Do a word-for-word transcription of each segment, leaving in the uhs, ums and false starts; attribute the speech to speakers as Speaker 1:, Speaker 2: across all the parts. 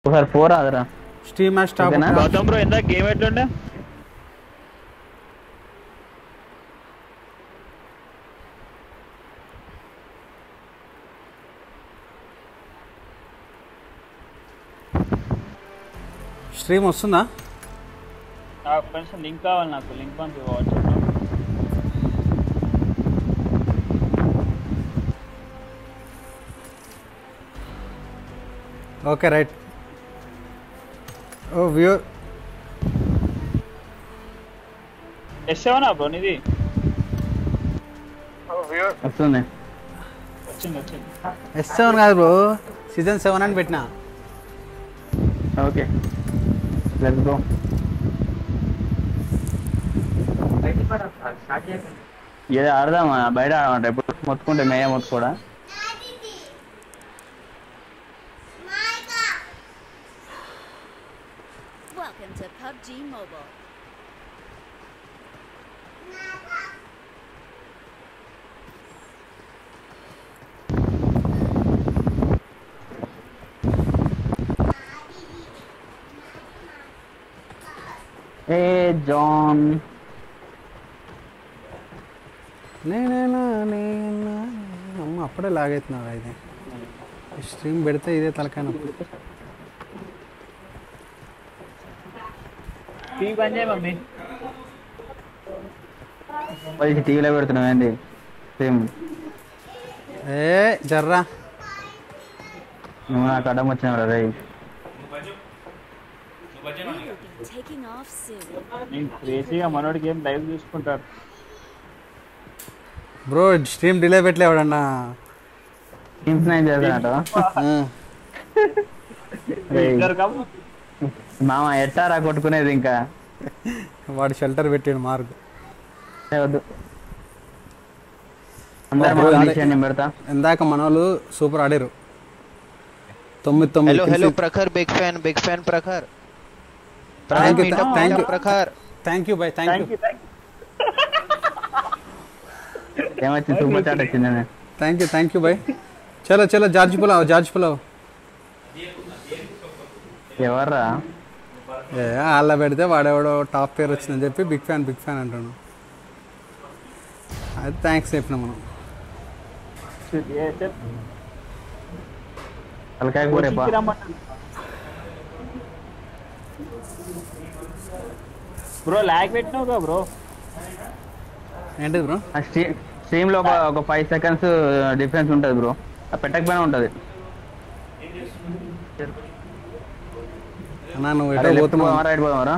Speaker 1: ఒకసారి ఫోర్ ఆదరా
Speaker 2: stream match stop
Speaker 3: Gautam bro ఎంత గేమ్ ఎట్లుండే
Speaker 2: స్ట్రీమ్ వస్తుందా?
Speaker 3: కొంచెం లింక్ కావాలి నాకు, లింక్ పంపి WhatsApp.
Speaker 2: Okay right. Oh viewer
Speaker 3: S seven bro నీది?
Speaker 1: వస్తుంది.
Speaker 3: వచ్చింది వచ్చింది.
Speaker 2: ఎస్ సెవెన్ కాదు బ్రో, సీజన్ సెవెన్ అని పెట్టినా.
Speaker 1: Okay let's go. ఏదో ఆడదామా? బయట ఆడమంట ఇప్పుడు మొత్తుకుంటే మేయ మొత్తుకోడా?
Speaker 4: Welcome to P U B G Mobile.
Speaker 1: Hey John.
Speaker 2: అమ్మ అప్పుడే లాగైతున్నావు. అయితే స్ట్రీమ్ పెడితే ఇదే తలకాయ నొప్పి.
Speaker 3: టీవీ బంద్ చేయ మమ్మీ.
Speaker 1: పది టీవీలో పెడుతున్నావు ఏంది స్ట్రీమ్?
Speaker 2: ఏ జర్రా
Speaker 1: నువ్వు నాకు అడ్డం వచ్చినావు రా.
Speaker 4: Taking off soon.
Speaker 3: నేను క్రేజీగా మనోడి గేమ్ లైవ్ చూసుకుంటాడు
Speaker 2: బ్రో. స్ట్రీమ్ డిలే పెట్టలే ఎవడన్నా
Speaker 1: ఇన్ఫ్లుయెన్స్ చేస్తానట మామ. ఎట్టారా కొట్టుకునేది? ఇంకా
Speaker 2: వాడు షెల్టర్ పెట్టాడు మార్క్.
Speaker 1: వద్దు అందరూ పెడతా.
Speaker 2: ఇందాక మన వాళ్ళు సూపర్ ఆడారు. తొమ్మిది తొమ్మిది.
Speaker 5: Hello hello Prakhar, big fan big fan Prakhar.
Speaker 2: Thank you thank you
Speaker 5: Prakhar.
Speaker 2: Thank you bye thank you
Speaker 1: ఏమొచ్చింది? సూపర్ చాట్ వచ్చింది.
Speaker 2: Thank you thank you bye. చలో చలో జార్జ్ పులావ్ జార్జ్ పులావ్.
Speaker 1: ఎవర్రా?
Speaker 2: ఏ వాళ్ళ పెడితే వాడెవడో టాప్ పేరు వచ్చిందని చెప్పి బిగ్ ఫ్యాన్ బిగ్ ఫ్యాన్ అంటాను. అది థ్యాంక్స్ చెప్పిన మనం.
Speaker 1: తలకాయ కూర
Speaker 3: బ్రో. లాగ్ పెట్టినావుగా బ్రో.
Speaker 2: ఏంటిది బ్రో?
Speaker 1: స్ట్రీమ్ లో ఒక ఫైవ్ సెకండ్స్ డిఫరెన్స్ ఉంటుంది బ్రో. పెట్టకపోయినా ఉంటుంది.
Speaker 2: అన్నా నువ్వు ఎటో పోతున్నావు.
Speaker 1: రైట్ పోదామరా?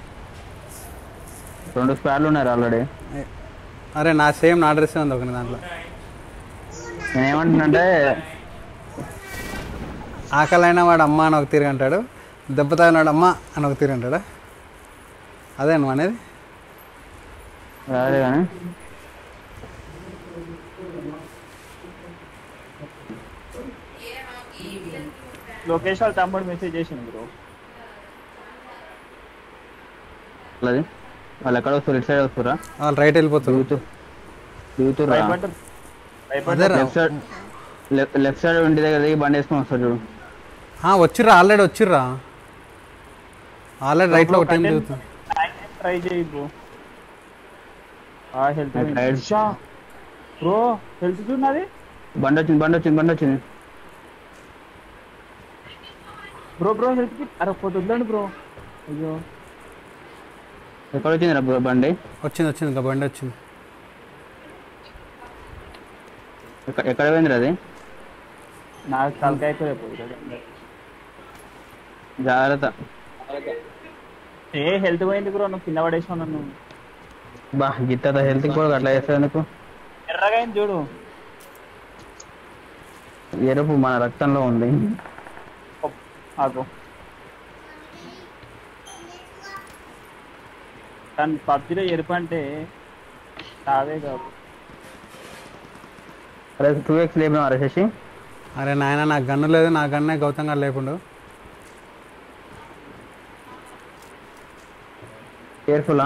Speaker 1: రెండు స్క్వాడ్లు ఉన్నారు ఆల్రెడీ.
Speaker 2: అరే నా సేమ్ నా డ్రెస్ ఉంది ఒక దాంట్లో.
Speaker 1: నేను ఏమంటున్నానంటే
Speaker 2: ఆకలైన వాడు అమ్మ అని ఒక తీరు అంటాడు, దెబ్బ తాగినాడు అమ్మ అని ఒక తీరు అంటాడా? అదే నువ్వు అనేది?
Speaker 1: అదే కానీ
Speaker 3: లోకేష్ వాళ్ళ తమ్ముడు మెసేజ్ చేసింది బ్రో.
Speaker 1: అది వాళ్ళు ఎక్కడ వస్తారు? ఇటు సైడ్ వస్తారా?
Speaker 2: వాళ్ళు రైట్ వెళ్ళిపోతారు.
Speaker 1: దిగుతురా? లెఫ్ట్ సైడ్ లెఫ్ట్ సైడ్ ఇంటి దగ్గర దిగి బండి వేసుకొని వస్తారు చూడు.
Speaker 2: వచ్చిర్రా ఆల్రెడీ వచ్చిర్రా. ఆల్రెడీ రైట్లో ఒక టైం దిగుతుంది.
Speaker 3: ట్రై చేయి బ్రో. Health bro. హెల్త్ ఉన్నది.
Speaker 1: బండి వచ్చింది బండి వచ్చింది బండి వచ్చింది
Speaker 3: బ్రో. బ్రో హెల్త్ కి అరే పోతే వద్దండి బ్రో. అయ్యో
Speaker 1: ఎక్కడ వచ్చింది రా బండి?
Speaker 2: వచ్చింది వచ్చింది ఇంకా బండి వచ్చింది.
Speaker 1: ఎక్కడ పోయింది అది?
Speaker 3: నాకు తలకాయ అయిపోయింది.
Speaker 1: జాగ్రత్త.
Speaker 3: ఏ హెల్త్ పోయింది బ్రో. నువ్వు కింద పడేసావు నన్ను.
Speaker 1: బా గిత్త హెల్త్ కూడా అట్లా చేస్తుంది ఎందుకు?
Speaker 3: ఎర్రగా అయింది చూడు.
Speaker 1: ఎరుపు మన రక్తంలో ఉంది.
Speaker 3: ఆగు. కానీ పబ్జీలో ఎరుపు అంటే కాదే కాదు.
Speaker 1: అరే టూ ఎక్స్ లేపినా అరే శశి.
Speaker 2: అరే నాయన నాకు గన్ను లేదు. నా గన్నే గౌతమ్ గారు లేకుండా.
Speaker 1: కేర్ఫుల్లా.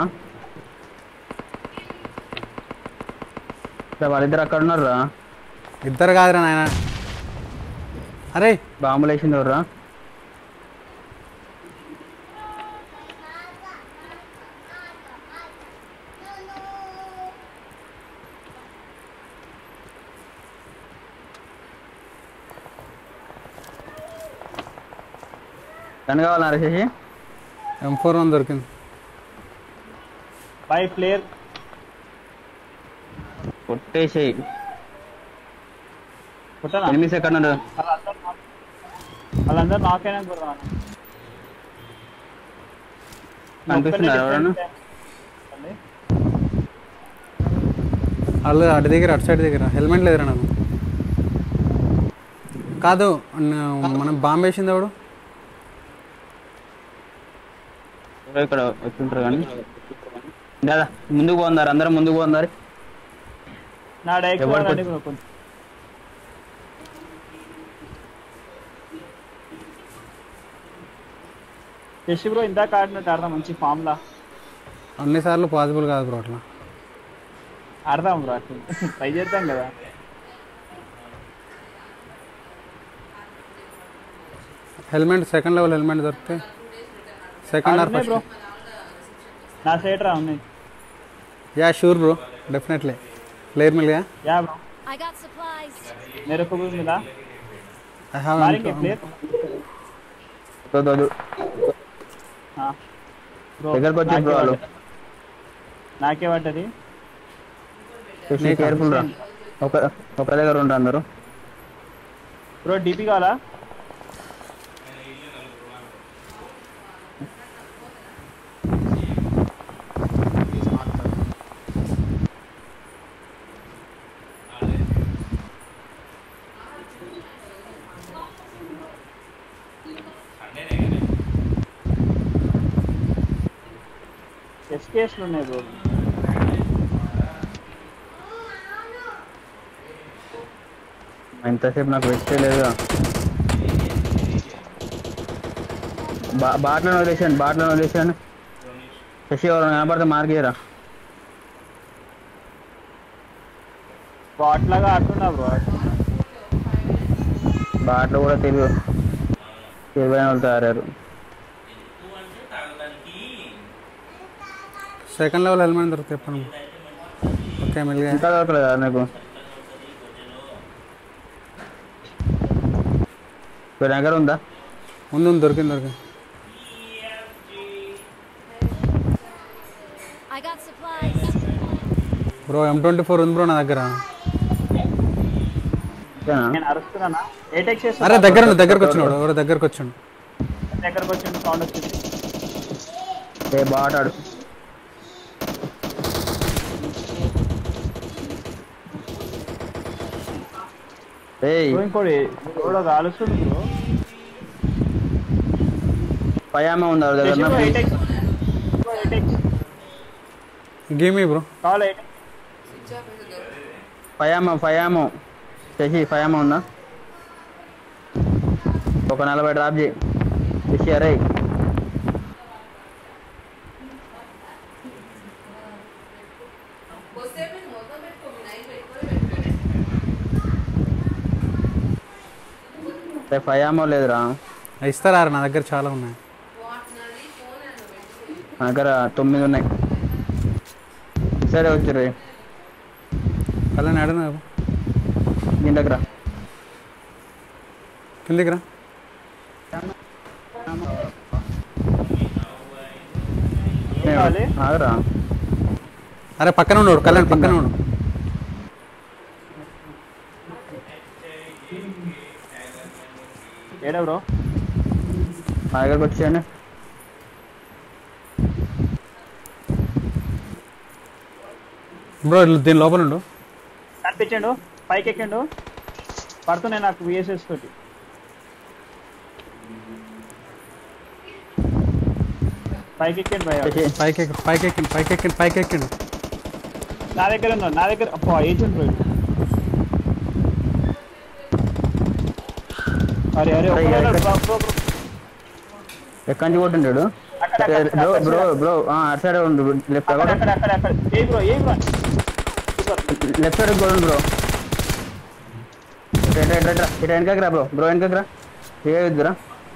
Speaker 1: వాళ్ళిద్దరు అక్కడ ఉన్నారా?
Speaker 2: ఇద్దరు కాదురా నాయన. అరే
Speaker 1: బాంబులు వేసింది ఎవర్రా? గన్ కావాలా శశి?
Speaker 2: ఎం ఫోర్ వన్ దొరికింది.
Speaker 3: బై ప్లేయర్
Speaker 1: కొట్టేసేయి.
Speaker 3: కొట్టనా?
Speaker 1: ఎనిమిది సెకండ్ ఉన్నారు.
Speaker 3: వాళ్ళందరూ నాకైనా కూడా
Speaker 1: కనిపిస్తున్నారు ఎవరన్నా?
Speaker 2: వాళ్ళు అటు దగ్గర అటు సైడ్ దగ్గర హెల్మెట్ లేదురా నాకు. కాదు మనం బాంబు వేసింది ఎవడు?
Speaker 1: ఇక్కడ ఎట్లుంటారు కానీ దాదా ముందుకు పోందారు, అందరం ముందుకు పోందారు.
Speaker 3: నా డైక్ కొంచెం శశి బ్రో ఇందాక ఆడినట్టు ఆడదాం మంచి ఫామ్ లా.
Speaker 2: అన్నిసార్లు పాసిబుల్ కాదు బ్రో అట్లా.
Speaker 3: ఆడదాం బ్రో అట్లా ట్రై చేద్దాం కదా.
Speaker 2: హెల్మెట్ సెకండ్ లెవెల్ హెల్మెట్ దొరికితే సెకండ్ ఆర్
Speaker 3: బ్రో నా సైడ్ రా ఉన్నాయి.
Speaker 2: Yeah sure bro definitely. Player మిల్ गया?
Speaker 3: या ब्रो
Speaker 4: I got supplies.
Speaker 3: मेरे को भी मिला.
Speaker 2: I have
Speaker 3: मारेंगे प्लेयर.
Speaker 1: तो दो दो
Speaker 3: हां ब्रो
Speaker 1: దగ్గరకు వచ్చి బ్రో వాళ్ళు.
Speaker 3: నాకే పడ్డది.
Speaker 1: శశి కేర్ఫుల్ రా. ఒక ఒక దగ్గర ఉంటారు అందరూ.
Speaker 3: బ్రో డిపి కావాలా? ఎస్కేఎస్లు ఉన్నాయి బ్రో.
Speaker 1: ఇంతసేపు నాకు వెస్టే లేదుగా. బా బాట్లను వదిలేసాను బాట్లను వదిలేసాను శశి ఎవరు కనపడితే మార్గేరా.
Speaker 3: బాట్ లాగా ఆడుతున్నా బ్రో.
Speaker 1: బాట్లు కూడా తెలియదు తెలివైన వాళ్ళు తయారయ్యారు.
Speaker 2: సెకండ్ లెవెల్ హెల్మెట్ దొరికితే చెప్పండి. ఓకే మిల్ गया.
Speaker 1: ఇంకా దొరకలేదా నీకు? మీ దగ్గర ఉందా?
Speaker 2: ముందు ఉంది దొరికింది దొరికింది.
Speaker 4: I got supplies.
Speaker 2: Bro M twenty four ఉంది బ్రో నా దగ్గర.
Speaker 3: నేను అరుస్తున్నానా? ఏటెక్ చేస్తా.
Speaker 2: అరే దగ్గర దగ్గరకు వచ్చినాడు ఎవరో దగ్గరకు వచ్చాడు.
Speaker 3: దగ్గరకు వచ్చింది సౌండ్ వచ్చింది.
Speaker 1: ఏ బాట్ ఆడు. ఏయ్
Speaker 3: ఇంకోటి కూడా కాలుస్తుంది బ్రో.
Speaker 1: పయామా ఉందా దగ్గర?
Speaker 2: Give me bro.
Speaker 3: కావాలి
Speaker 1: పయామా పయామో శశి పయామా ఉందా? ఒక నలభై డ్రాప్ చేయి శశి. అరే పయామో లేదురా.
Speaker 2: ఇస్తారా నా దగ్గర చాలా ఉన్నాయి.
Speaker 1: నా దగ్గర తొమ్మిది ఉన్నాయి. సరే వచ్చారు
Speaker 2: అలా అడిగినా
Speaker 1: దీని దగ్గర
Speaker 2: కిందికి రా.
Speaker 1: ఆగరా.
Speaker 2: అరే పక్కన ఉన్నాడు కళ్యాణ్ పక్కన ఉన్నాడు.
Speaker 3: ఏడా బ్రో?
Speaker 1: మా దగ్గరకు వచ్చేయండి.
Speaker 2: బ్రో దీని లోపల ఉండు.
Speaker 3: కనిపించండు పైకి ఎక్కండు. పడుతున్నాయి నాకు విఎస్ఎస్ తోటి. పైకి ఎక్కండి భయ.
Speaker 2: పైకి ఎక్కి పైకి ఎక్కండి పైకి ఎక్కండి పైకి ఎక్కండి.
Speaker 3: నా దగ్గర ఉన్నాడు నా దగ్గర. అబ్బా ఏజెంట్ బ్రో. అరే అరే
Speaker 1: ఎక్కడి నుంచి కొట్టింటాడు బ్రో? బ్రో బ్రో అటు సైడ్ ఉండు. లెఫ్ట్ లెఫ్ట్ సైడ్ కూడా బ్రో. ఇటు వెనకకి రా బ్రో. బ్రో వెనకకి రా. ఏ వద్దురా.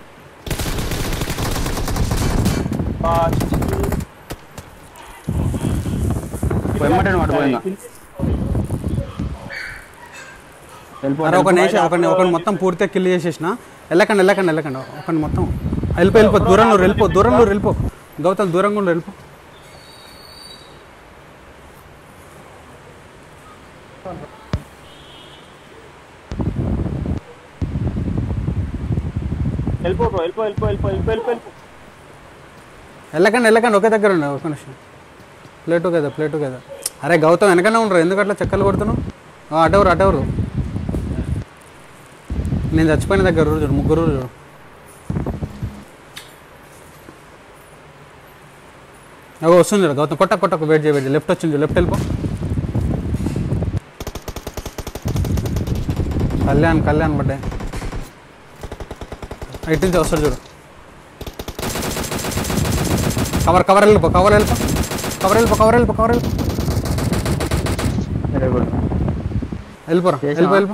Speaker 1: వెంబటే పడిపోయిందా?
Speaker 2: అరే ఒక నిమిషం ఒక ఒకటి మొత్తం పూర్తిగా కిల్ చేసేసిన. వెళ్ళకండి వెళ్ళకండి వెళ్ళకండి ఒకటి మొత్తం వెళ్ళిపో వెళ్ళిపో దూరంలో వెళ్ళిపో దూరంలో వెళ్ళిపో గౌతమ్ దూరంగా ఉండి వెళ్ళిపో.
Speaker 3: వెళ్ళిపో బ్రో వెళ్ళిపో వెళ్ళిపో వెళ్ళిపో వెళ్ళిపో వెళ్ళిపో వెళ్ళిపో
Speaker 2: వెళ్ళకండి వెళ్ళకండి ఒకే దగ్గర ఉండే ఒక నిమిషం. ప్లేటు కదా ప్లేటు కదా. అరే గౌతమ్ వెనకనే ఉండరు ఎందుకు అట్లా చెక్కలు కొడుతున్నావు? అటెవరు అటెవరు నేను చచ్చిపోయిన దగ్గర చూడు ముగ్గురు చూడు. అగో వస్తుంది చూడు గౌతమ్ కొట్ట కొట్టకు వెయిట్ చేయ వెయిట్ చేయి. లెఫ్ట్ వచ్చింది లెఫ్ట్ వెళ్ళిపో. కళ్యాణ్ కళ్యాణ్ బడ్డే ఇటు నుంచి వస్తాడు చూడు. కవర్ కవర్ వెళ్ళిపో కవర్ వెళ్ళిపో కవర్ వెళ్ళిపో కవర్ వెళ్ళిపో కవర్ వెళ్ళిపో వెళ్ళిపోరా వెళ్ళిపో వెళ్ళిపో.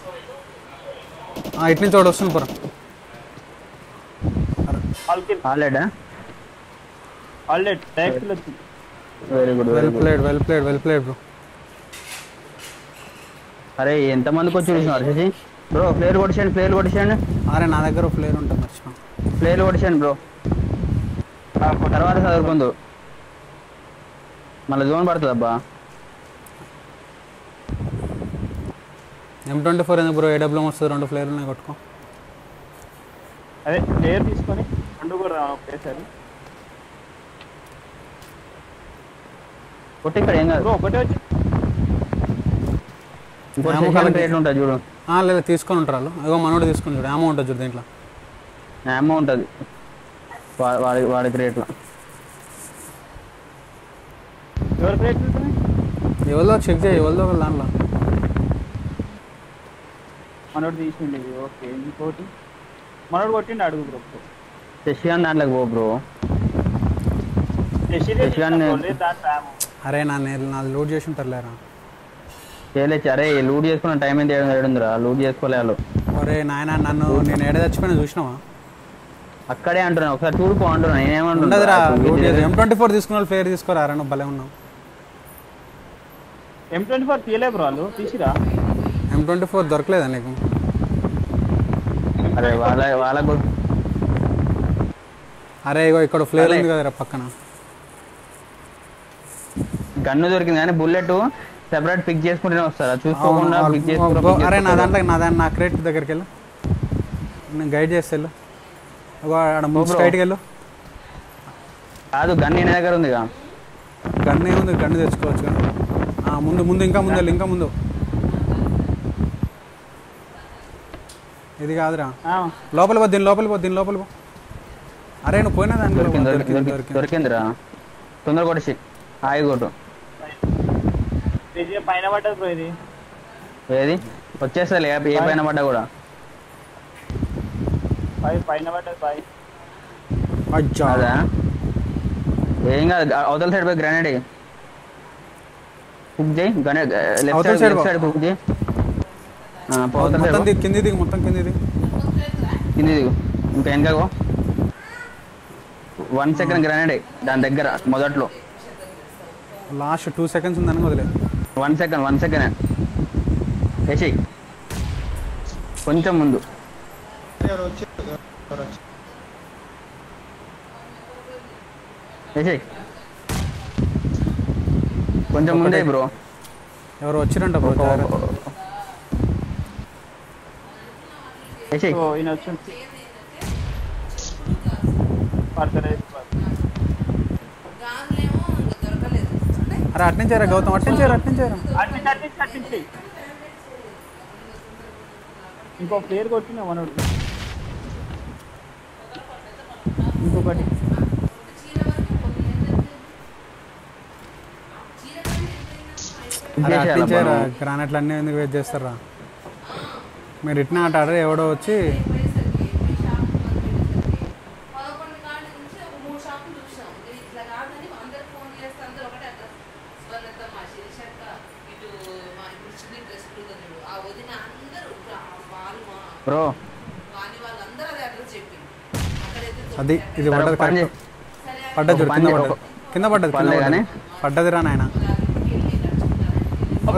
Speaker 2: ఇటు నుంచి వాడు వస్తుంది పోరా.
Speaker 1: ఆల్రెడీ
Speaker 3: ఆల్రెడీ డైరెక్ట్ వచ్చింది.
Speaker 1: Very good
Speaker 2: well played well played well played bro.
Speaker 1: అరే ఎంతమందికి వచ్చి చూసినారు శశి బ్రో? ప్లేయర్ కొట్టేయండి ప్లేయర్ కొట్టేయండి.
Speaker 2: అరే నా దగ్గర ప్లేయర్ ఉంటుంది మర్చిపో.
Speaker 1: ప్లేయర్ కొట్టేయండి బ్రో తర్వాత చదువుకుందు మళ్ళీ జోన్ పడుతుంది అబ్బా.
Speaker 2: ఎం ట్వంటీ ఫోర్ ఎందుకు బ్రో? ఏడబ్ల్యూఎం వస్తుంది రెండు ప్లేయర్ ఉన్నాయి కొట్టుకో.
Speaker 3: అదే ప్లేయర్ తీసుకొని రెండు కూడా ఒకేసారి
Speaker 1: కొట్టి ఇక్కడ ఏం కాదు
Speaker 3: బ్రో ఒకటే వచ్చి
Speaker 1: రేట్లు ఉంటుంది చూడు.
Speaker 2: లేదా తీసుకొని ఉంటారు వాళ్ళు. ఏదో మనోడు తీసుకొని చూడు ఏమో ఉంటుంది చూడు దీంట్లో
Speaker 1: ఏమో ఉంటుంది వాడి వాడికి రేట్లు.
Speaker 3: ఎవరికి రేట్లు ఉంటుంది?
Speaker 2: ఎవరిదో చెక్ చేయి ఎవరిదో ఒక దాంట్లో
Speaker 3: మనోడు తీసిండి. ఓకే ఇంకోటి మనోడు కొట్టిండి అడుగు బ్రో.
Speaker 1: శశిగాన్ దాంట్లోకి పో బ్రో.
Speaker 2: అరే నా నాది లూట్ చేసి ఉంటారు లేరా.
Speaker 1: చేయలేచ్చు. అరే లూట్ చేసుకున్న టైం ఎంత ఏడుందిరా లూట్ చేసుకోలే వాళ్ళు.
Speaker 2: అరే నాయన నన్ను నేను ఏడ చచ్చిపోయినా చూసినావా?
Speaker 1: అక్కడే అంటున్నా ఒకసారి చూడుకో అంటున్నా.
Speaker 2: నేనేమంటున్నా ఎం ట్వంటీ ఫోర్ తీసుకున్న వాళ్ళు ప్లేయర్ తీసుకోరా నువ్వు భలే ఉన్నావు.
Speaker 3: ఎం ట్వంటీ ఫోర్ తీయలే బ్రో వాళ్ళు తీసిరా.
Speaker 2: ఎం ట్వంటీ ఫోర్ దొరకలేదా నీకు?
Speaker 1: అరే వాళ్ళ వాళ్ళకు
Speaker 2: అరే ఇగో ఇక్కడ ఫ్లేర్ ఉంది కదరా పక్కన.
Speaker 1: గన్ను దొరికింది కానీ బుల్లెట్ సెపరేట్ పిక్ చేసుకుంటూనే వస్తారా చూసుకోకుండా పిక్ చేసుకో.
Speaker 2: అరే నా దాంట్లో నా దాని నా క్రేట్ దగ్గరికి వెళ్ళు నేను గైడ్ చేస్తే వెళ్ళు. స్ట్రైట్కి వెళ్ళు.
Speaker 1: కాదు గన్ నీ దగ్గర ఉంది
Speaker 2: గన్ను ఏముంది గన్ను తెచ్చుకోవచ్చు కానీ ముందు ముందు ఇంకా ముందు వెళ్ళు ఇంకా ముందు. ఇది కాదురా లోపల పో దీని లోపల పో దీని లోపల పో. అరే నువ్వు పోయినా దాని
Speaker 1: దొరికిందిరా తొందర కొట్టేసి హాయి కొట్టు.
Speaker 3: పైన పడ్డది బ్రో ఇది.
Speaker 1: ఏది వచ్చేస్తా ఏ పైన పడ్డా కూడా
Speaker 3: పైన పడ్డది పై
Speaker 1: అదా ఏం కాదు. అవతల సైడ్ పోయి గ్రానైడ్ కుక్ చేయి. Left side left side cook చేయి.
Speaker 2: కింది దిగు మొత్తం కింది దిగు
Speaker 1: కింది దిగు ఇంకా వెనకగో. వన్ సెకండ్ గ్రానైడ్ దాని దగ్గర మొదట్లో
Speaker 2: లాస్ట్ టూ సెకండ్స్ ఉందని వదిలే.
Speaker 1: వన్ సెకండ్ వన్ సెకండ్ వేసి కొంచెం ముందు వేసి కొంచెం ముందే బ్రో.
Speaker 2: ఎవరు వచ్చిరంట బ్రో?
Speaker 1: వేసి
Speaker 2: అరే అట్టించారా గౌతమ్ అట్టించారా అట్టించారా
Speaker 3: ఇంకో ప్లేయర్ కొట్టిన మనోడు ఇంకొకటి
Speaker 2: అరే అట్టించారా గ్రానైట్లు అన్నీ ఎందుకు వేస్ట్ చేస్తారా మీరు ఇట్లా ఆటారు ఎవడో వచ్చి
Speaker 1: బ్రో
Speaker 2: అది ఇది పడ్డది పడ్డది చూడు కింద పడ్డది కింద పడ్డది కింద పడ్డది రా నాయన.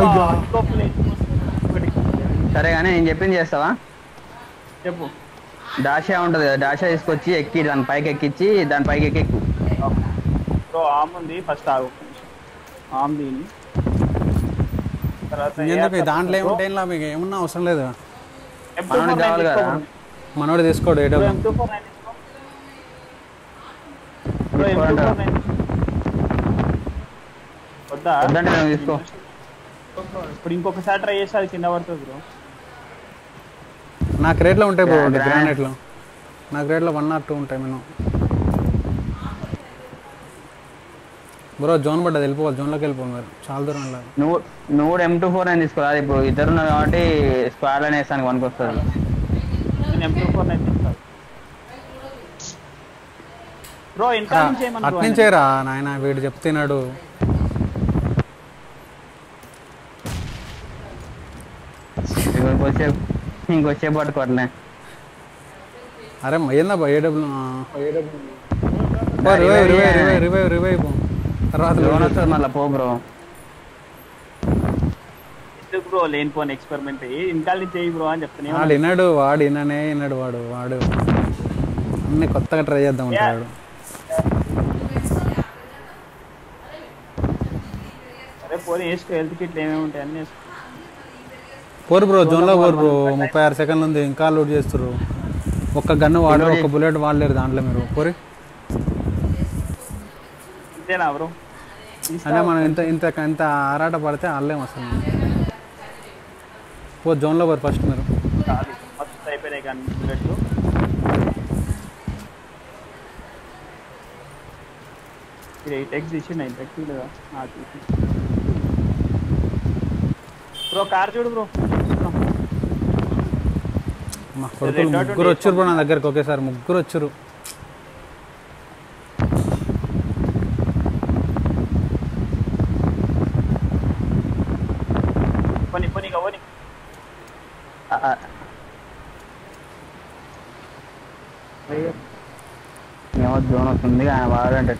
Speaker 1: సరే కానీ నేను చెప్పింది చేస్తావా?
Speaker 3: చెప్పు.
Speaker 1: డాషా ఉంటుంది కదా, డాషా తీసుకొచ్చి ఎక్కి దాని పైకి ఎక్కించి దాని పైకి ఎక్కి ఎక్కు.
Speaker 3: బ్రో ఆమ్ ఉంది, ఫస్ట్ ఆగు. ఆమ్ దీని తర్వాత
Speaker 2: ఎందుకు దాంట్లో ఏముంటే ఏం మీకు ఏమన్నా అవసరం లేదు.
Speaker 1: మనోడికి కావాలి కదా,
Speaker 2: మనోడు తీసుకోడు ఏడో
Speaker 3: వద్దా
Speaker 1: వద్దంటే నేను తీసుకో.
Speaker 3: ఇప్పుడు ఇంకొకసారి ట్రై చేస్తే అది కింద పడుతుంది బ్రో.
Speaker 2: నాకు రేట్లో ఉంటాయి బ్రో గ్రానైట్లో, నాకు రేట్లో వన్ ఆర్ టూ ఉంటాయి మేము. బ్రో జోన్ పడ్డది, వెళ్ళిపోవాలి, జోన్లోకి వెళ్ళిపోవాలి మీరు, చాలా దూరం వెళ్ళాలి.
Speaker 1: నువ్వు నువ్వు కూడా ఎం టూ ఫోర్ నైన్ తీసుకోవాలి. ఇప్పుడు ఇద్దరు ఉన్నారు కాబట్టి స్క్వాడ్ అని వేస్తానికి వనికి వస్తుంది.
Speaker 3: నేను ఎం టూ ఫోర్ నైన్ తీసుకోవాలి బ్రో. ఇంకా నుంచి ఏమన్నా
Speaker 2: అట్నుంచేరా నాయన, వీడు చెప్తున్నాడు.
Speaker 1: ఇంకొచ్చేపు ఇంకొచ్చేపు పట్టుకోవట్లే.
Speaker 2: అరే ఏందా బా ఏడబ్ల్యూ revive revive revive revive revive తర్వాత
Speaker 1: లోన్ వస్తుంది మళ్ళీ పో బ్రో.
Speaker 3: ఎందుకు బ్రో లేనిపోని ఎక్స్పెరిమెంట్ ఇంకా నుంచి చేయి బ్రో అని చెప్తాను.
Speaker 2: వాడు విన్నాడు, వాడు విననే విన్నాడు, వాడు వాడు అన్నీ కొత్తగా ట్రై చేద్దాం అంటాడు.
Speaker 3: అరే పోనీ వేసుకో, హెల్త్ కిట్లు ఏమేమి ఉంటాయి అన్నీ వేసుకో.
Speaker 2: పోరు బ్రో, జోన్లో పోరు బ్రో. ముప్పై ఆరు సెకండ్లు ఉంది, ఇంకా లోడ్ చేస్తారు. ఒక్క గన్ను వాడరు, ఒక బుల్లెట్ వాడలేరు దాంట్లో మీరు. పోరి
Speaker 3: ఇంతేనా బ్రో?
Speaker 2: అంటే మనం ఇంత ఇంత ఇంత ఆరాట పడితే ఆడలేము అసలు. పో జోన్లో పోరు ఫస్ట్ మీరు.
Speaker 3: మొత్తం అయిపోయినాయి కానీ బుల్లెట్లు. ఇది ఎయిట్ ఎక్స్ ఇచ్చి నైన్ ఎక్స్ లేదా బ్రో. కార్ చూడు బ్రో.
Speaker 2: మా కొడుకులు ముగ్గురు వచ్చారు బ్రో నా దగ్గరకు ఒకేసారి, ముగ్గురు వచ్చారు.
Speaker 3: పని పని కావని
Speaker 1: ఏమో జోన్ వస్తుంది ఆయన వాడంటే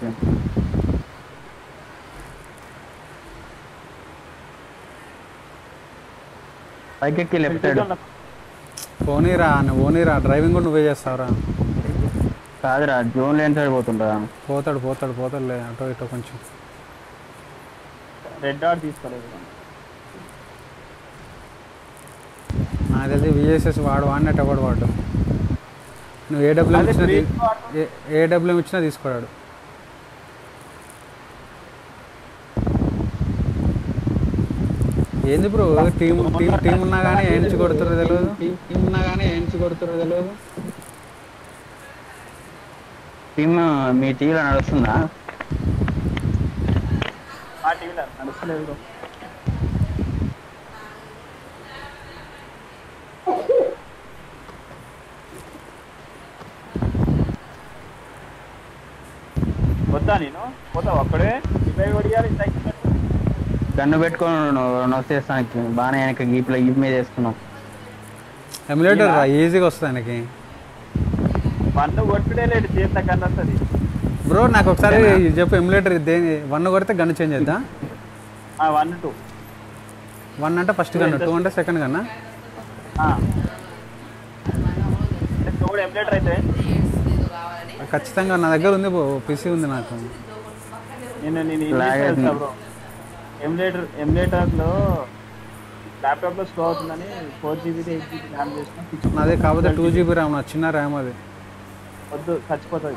Speaker 1: పైకి ఎక్కి లెఫ్ట్ సైడ్.
Speaker 2: పోనీరా నువ్వు, పోనీరా, డ్రైవింగ్ కూడా నువ్వే చేస్తావురా.
Speaker 1: కాదురా జోన్ లేని సైడ్ పోతుంటా.
Speaker 2: పోతాడు పోతాడు పోతాడులే, అటో ఇటో కొంచెం.
Speaker 3: రెడ్ డాట్ తీసుకోలేదు
Speaker 2: నాకు తెలిసి విఎస్ఎస్ వాడు వాడినట్టు ఎవడు వాడు. నువ్వు ఏడబ్ల్యూఎం ఇచ్చినా ఏడబ్ల్యూఎం ఇచ్చినా తీసుకోడాడు. ఏంది బ్రో టీం టీం టీం ఉన్నా కానీ ఎంచి కొడుతుర్రో తెలియదు, టీం ఉన్నా కానీ ఎంచి కొడుతుర్రో తెలియదు.
Speaker 1: టీమ్ మీ టీవీలో నడుస్తుందా?
Speaker 3: ఆ టీవీలో నడుస్తలేదు. వద్దా నేను పోతావు అక్కడే ఒడియాలి.
Speaker 1: గన్ను పెట్టుకొని నొచ్చేస్తానికి బాగానే వెనక గీప్లో గీప్ మీద వేసుకున్నాం.
Speaker 2: ఎమ్యులేటర్ రా ఈజీగా వస్తుంది ఆయనకి.
Speaker 3: వన్ కొట్టుడే లేదు, చేత గన్ను వస్తుంది
Speaker 2: బ్రో. నాకు ఒకసారి చెప్పు ఎమ్యులేటర్ వన్ కొడితే గన్ను చేంజ్ అవుతా?
Speaker 3: వన్ టూ
Speaker 2: వన్ అంటే ఫస్ట్ గన్ను, టూ అంటే సెకండ్ గన్నా?
Speaker 3: టూ ఎమ్యులేటర్ అయితే
Speaker 2: ఖచ్చితంగా నా దగ్గర ఉంది, పిసి ఉంది నాకు.
Speaker 3: నేను నేను బ్రో ఎమ్యులేటర్ ఎమ్యులేటర్లో ల్యాప్టాప్లో స్లో అవుతుందని four GB eight GB RAM చేసిన.
Speaker 2: అదే కాకపోతే టూ జీబీ ర్యామ్, నా చిన్న ర్యామ్ అది.
Speaker 3: వద్దు చచ్చిపోతుంది.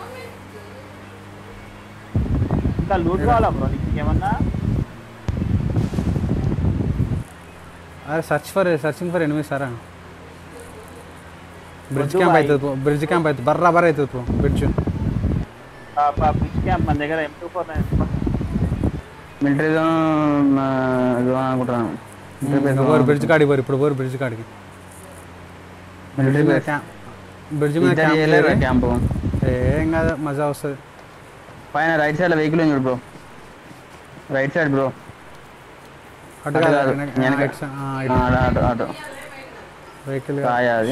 Speaker 3: ఇంకా లూట్ కావాలా బ్రో నీకు ఏమన్నా?
Speaker 2: అరే సర్చ్ ఫర్ సర్చింగ్ ఫర్ ఎనిమిది సారా. బ్రిడ్జ్ క్యాంప్ అవుతుంది, బ్రిడ్జ్ క్యాంప్ అవుతుంది, బర్రాబర్ అవుతుంది బ్రో. బ్రిడ్జ్
Speaker 3: బ్రిడ్జ్ క్యాంప్ మన దగ్గర M two four nine
Speaker 1: military zone zone అనుకుంటున్నాను.
Speaker 2: ఓవర్ బ్రిడ్జ్ కాడికి పోరు ఇప్పుడు, ఓవర్ బ్రిడ్జ్ కాడికి.
Speaker 1: మిలిటరీ
Speaker 2: బ్రిడ్జ్ మీద
Speaker 1: క్యాంపు
Speaker 2: ఏం కాదు, మజా వస్తుంది.
Speaker 1: పైన రైట్ సైడ్ వెహికల్ ఉంది బ్రో, రైట్ సైడ్ బ్రో.
Speaker 2: అటు కాదు
Speaker 1: అటు
Speaker 2: వెహికల్
Speaker 1: అది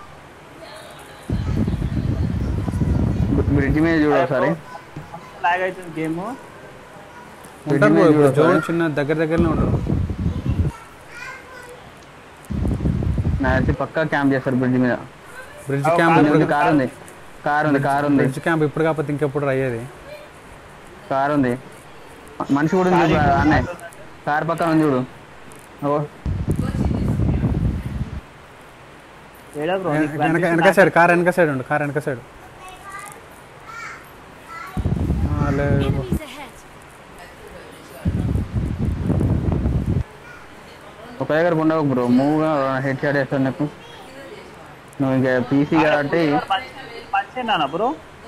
Speaker 1: బ్రిడ్జ్ మీద చూడు ఒకసారి.
Speaker 3: లాగ్ అవుతుంది గేమ్.
Speaker 2: ఉంటారు బ్రో ఇప్పుడు జోన్ చిన్న దగ్గర దగ్గరనే ఉంటారు.
Speaker 1: నాకు పక్కా క్యాంప్ చేస్తారు బ్రిడ్జ్ మీద.
Speaker 2: బ్రిడ్జ్ క్యాంప్ ఇప్పుడు
Speaker 1: కార్ ఉంది కార్ ఉంది కార్ ఉంది
Speaker 2: బ్రిడ్జ్ క్యాంప్ ఇప్పుడు కాకపోతే ఇంకెప్పుడు అయ్యేది.
Speaker 1: కార్ ఉంది మనిషి కూడా ఉంది అన్న కార్ పక్కన ఉంది చూడు.
Speaker 2: వెనక వెనక సైడ్ కార్ వెనక సైడ్ ఉండు కార్ వెనక సైడ్ లేదు.
Speaker 4: Enemies ahead.
Speaker 1: ఒక దగ్గర ఉండవు బ్రో మూవ్గా హెడ్ షాట్ వేస్తాను నీకు. నువ్వు ఇంకా పీసీ కాబట్టి
Speaker 3: మంచిదేనా బ్రో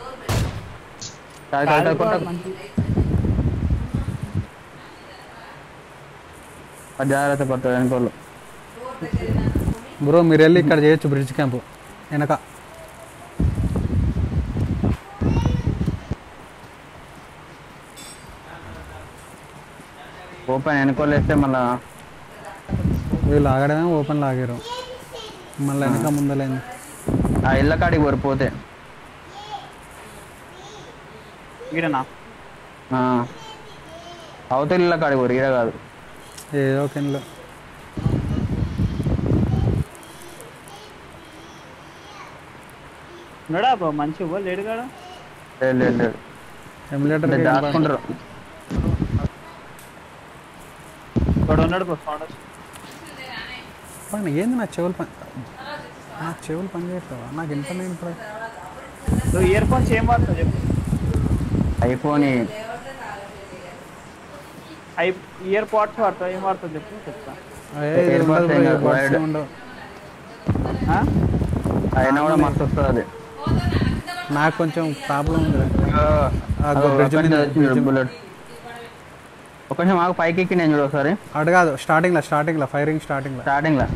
Speaker 1: కాదు కాదు కొట్ట జాగ్రత్త పడుతుంది అనుకోళ్ళు.
Speaker 2: బ్రో మీరు వెళ్ళి ఇక్కడ చేయొచ్చు బ్రిడ్జ్ క్యాంప్ వెనక.
Speaker 1: ఓపెన్ వెనుకోళ్ళు వేస్తే మళ్ళా
Speaker 2: వీళ్ళు ఆగడమే ఓపెన్ లాగారు మళ్ళీ వెనక ముందలేంది.
Speaker 1: ఆ ఇళ్ళ కాడికి పోరు పోతే
Speaker 3: ఈడనా
Speaker 1: అవతల ఇళ్ళ కాడికి పోరు ఈడ కాదు.
Speaker 2: ఏదో ఒక ఇంట్లో
Speaker 3: ఉన్నాడా బ్రో మంచి లేడు కాడా
Speaker 1: లేదు లేదు లేదు
Speaker 2: ఎమ్యులేటర్
Speaker 1: దాచుకుంటారు.
Speaker 3: ఇక్కడ ఉన్నాడు బ్రో సౌండ్
Speaker 2: పని ఏంది నా చెవులు పని నా చెవులు పని చేయట్లేవా నాకు ఎంత నేను ఇప్పుడు
Speaker 3: నువ్వు ఇయర్ ఫోన్స్ ఏం వాడుతావు చెప్పు.
Speaker 1: ఐఫోన్
Speaker 3: ఐ ఇయర్ పాడ్స్ వాడతావు ఏం వాడతావు చెప్పు చెప్తా.
Speaker 2: ఉండవు
Speaker 1: అయినా కూడా మస్తు వస్తుంది అది.
Speaker 2: నాకు కొంచెం ప్రాబ్లం ఉంది.
Speaker 1: బుల్లెట్ ఒక నిమిషం మాకు పైకి ఎక్కి నేను చూడు ఒకసారి.
Speaker 2: అటు కాదు స్టార్టింగ్లో స్టార్టింగ్లో ఫైరింగ్ స్టార్టింగ్లో
Speaker 1: స్టార్టింగ్లో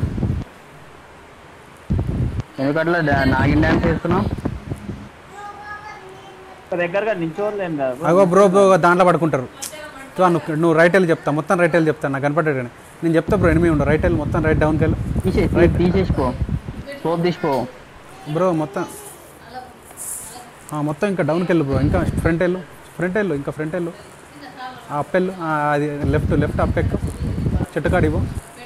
Speaker 1: ఎందుకట్లా నాగిన్ డ్యాన్స్ చేస్తున్నావు
Speaker 3: దగ్గరగా నించోలేం కదా.
Speaker 2: అగో బ్రో బ్రో దాంట్లో పడుకుంటారు. నువ్వు నువ్వు రైట్ వెళ్ళి చెప్తా మొత్తం రైట్ వెళ్ళి చెప్తాను నాకు కనపడ్డాడు కానీ నేను చెప్తా బ్రో ఎనిమిది ఉండవు రైట్ వెళ్ళి మొత్తం రైట్ డౌన్కి వెళ్ళి
Speaker 1: రైట్ తీసేసిపో స్కోప్ తీసిపో
Speaker 2: బ్రో మొత్తం మొత్తం ఇంకా డౌన్కి వెళ్ళు బ్రో ఇంకా ఫ్రంట్ వెళ్ళు ఫ్రంట్ వెళ్ళు ఇంకా ఫ్రంట్ వెళ్ళు అప్ వెళ్ళు అది లెఫ్ట్ లెఫ్ట్ అప్ ఎక్కువ చెట్టు కాడిపో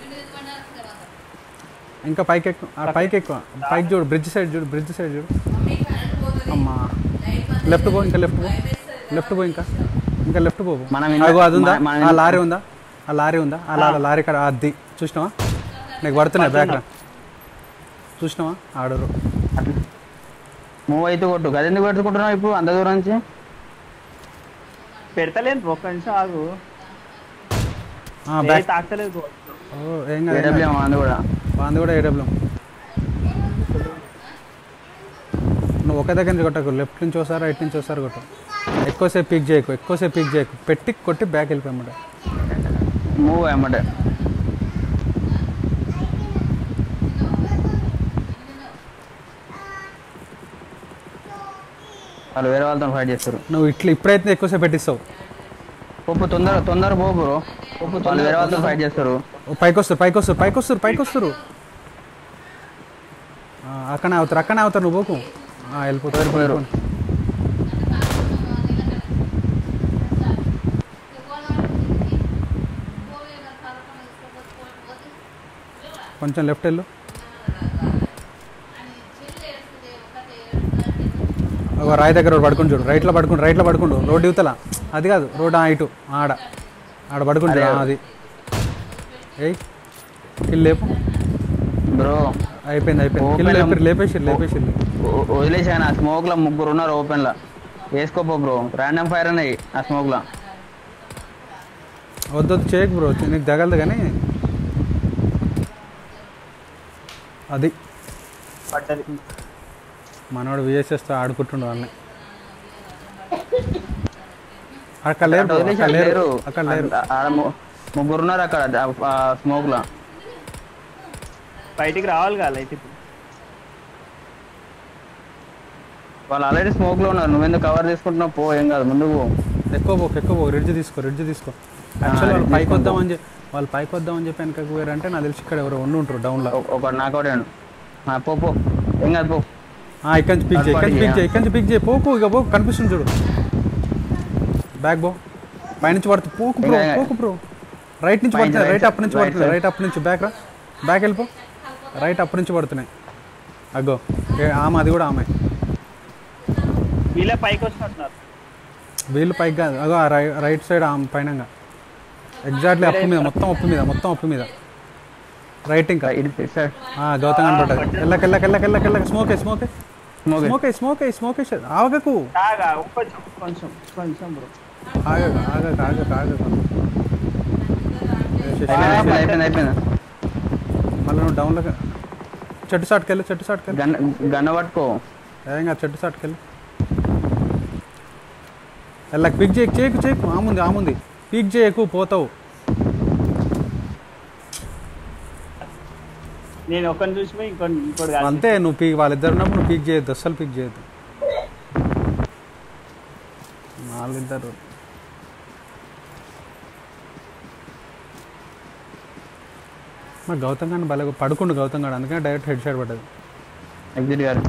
Speaker 2: ఇంకా పైకి ఎక్కువ పైకి ఎక్కువ పైకి చూడు బ్రిడ్జ్ సైడ్ చూడు బ్రిడ్జ్ సైడ్ చూడు అమ్మా లెఫ్ట్ పో ఇంకా లెఫ్ట్ పో లెఫ్ట్ పో ఇంకా ఇంకా లెఫ్ట్ పో అగో అది ఉందా ఆ లారీ ఉందా ఆ లారీ ఉందా అలా లారీ కాడ అది చూసినావా నీకు పడుతున్నాయి బ్యాక్ చూసినావా ఆడరు
Speaker 1: మూవ్ అయితే కొట్టు గది ఎందుకు పెట్టుకుంటున్నావు ఇప్పుడు అంత దూరం నుంచి
Speaker 3: పెడతలేదు ఒక్క నిమిషం ఆగు తాకలేదు
Speaker 2: ఏం కాదు
Speaker 1: అందు కూడా
Speaker 2: అందు కూడా ఏడబ్ల్యూఎం నువ్వు ఒక దగ్గర నుంచి కొట్టకు లెఫ్ట్ నుంచి వస్తారు రైట్ నుంచి వస్తారు కొట్టు ఎక్కువసేపు పీక్ చేయకు ఎక్కువసేపు పీక్ చేయకు పెట్టి కొట్టి బ్యాక్ వెళ్ళిపోయమాట
Speaker 1: మూవ్ అయ్యమాట వాళ్ళు వేరే వాళ్ళతో ఫైట్ చేస్తారు.
Speaker 2: నువ్వు ఇట్లా ఇప్పుడైతే ఎక్కువసేపు పెట్టిస్తావు
Speaker 1: పప్పు తొందర తొందర పో బ్రో పప్పు వాళ్ళు వేరే వాళ్ళతో ఫైట్ చేస్తారు.
Speaker 2: పైకి వస్తారు పైకి వస్తారు పైకి వస్తారు పైకి వస్తారు అక్కడనే అవుతారు అక్కడనే అవుతారు నువ్వు పోకు వెళ్ళిపోతారు వెళ్ళిపోయారు కొంచెం లెఫ్ట్ వెళ్ళు ఒక రాయి దగ్గర పడుకుని చూడు రైట్లో పడుకుంటు రైట్లో పడుకుంటు రోడ్డు ఇవతల అది కాదు రోడ్ ఇటు ఆడ ఆడ పడుకుంటు అది ఏయ్ కిల్ లేపు
Speaker 1: బ్రో
Speaker 2: అయిపోయింది అయిపోయింది కిల్ లేపి లేపేసి లేపేసి
Speaker 1: వదిలేసాను ఆ స్మోక్లో ముగ్గురు ఉన్నారు ఓపెన్లో వేసుకోపో బ్రో ర్యాండమ్ ఫైర్ అన్నాయి ఆ స్మోక్లో
Speaker 2: వద్దొద్దు చేయకు బ్రో నీకు తగలదు కానీ అది మనోడు విఎస్ఎస్తో ఆడుకుంటుండు వాళ్ళని అక్కడ లేరు అక్కడ లేరు అక్కడ లేరు
Speaker 1: ముగ్గురు ఉన్నారు అక్కడ స్మోక్లో
Speaker 3: బయటికి రావాలి కదా అయితే
Speaker 1: వాళ్ళు ఆల్రెడీ స్మోక్లో ఉన్నారు నువ్వెందుకు కవర్ తీసుకుంటున్నావు పో ఏం కాదు ముందుకు
Speaker 2: ఎక్కువ పోకు ఎక్కువ పోకు రిడ్జ్ తీసుకో రిడ్జ్ తీసుకో యాక్చువల్ వాళ్ళు పైకి వద్దామని చెప్పి వాళ్ళు పైకి వద్దామని చెప్పి వెనకకు పోయారంటే నాకు తెలిసి ఇక్కడ ఎవరు ఉండి ఉంటారు డౌన్లో
Speaker 1: ఒక నాకౌట్ అయ్యాను పో పో ఏం కాదు పో
Speaker 2: ఇక్కడి నుంచి పిక్ చేయి ఇక్కడి నుంచి పిక్ చేయి ఇక్కడి నుంచి పిక్ చేయి పోకు ఇక పోకు కనిపిస్తుంది చూడు బ్యాక్ బో పైనుంచి పడుతుంది పోకు బ్రో పోకు బ్రో రైట్ నుంచి పడుతుంది రైట్ అప్ నుంచి పడుతుంది రైట్ అప్ నుంచి బ్యాక్ రా బ్యాక్ వెళ్ళిపో రైట్ అప్ నుంచి పడుతున్నాయి అగ్గో ఆమె, అది కూడా ఆమె.
Speaker 3: వీళ్ళే పైకి వచ్చినట్టున్నారు.
Speaker 2: వీళ్ళు పైకి కాదు, అగో ఆ రై రైట్ సైడ్ ఆమె పైన ఎగ్జాక్ట్లీ అప్పు మీద, మొత్తం అప్పు మీద, మొత్తం అప్పు మీద రైట్. ఇంకా గౌతమ్ కనపడ్డది. ఎల్లకి ఎల్లకి ఎల్లకి ఎల్లకి ఎల్లకి స్మోకే స్మోకే స్మోకే స్మోకే స్మోకే ఆగకు,
Speaker 3: కొంచెం కొంచెం బ్రో
Speaker 2: ఆగక ఆగక ఆగక ఆగక మళ్ళీ నువ్వు డౌన్లోకి చెట్టు సాటుకెళ్ళి, చెట్టు సాటుకెళ్ళి
Speaker 1: గన్న పట్టుకో
Speaker 2: ఏం కాదు, చెట్టు సాటుకెళ్ళి ఎల్లకి పిక్ చేయకు చేయకు చేయకు ఆముంది ఆముంది పీక్ చేయకు పోతావు.
Speaker 3: నేను ఒకరిని చూసిపోయి ఇంకోటి ఇంకోటి
Speaker 2: అంతే. నువ్వు పీక్ వాళ్ళిద్దరు ఉన్నప్పుడు నువ్వు పీక్ చేయొద్దు, అస్సలు పీక్ చేయొద్దు. వాళ్ళిద్దరు మా గౌతమ్ గారిని భలే పడుకుండు గౌతమ్ గారు, అందుకని డైరెక్ట్ హెడ్ షాట్ పడ్డది.
Speaker 1: ఎగ్జిట్ గారు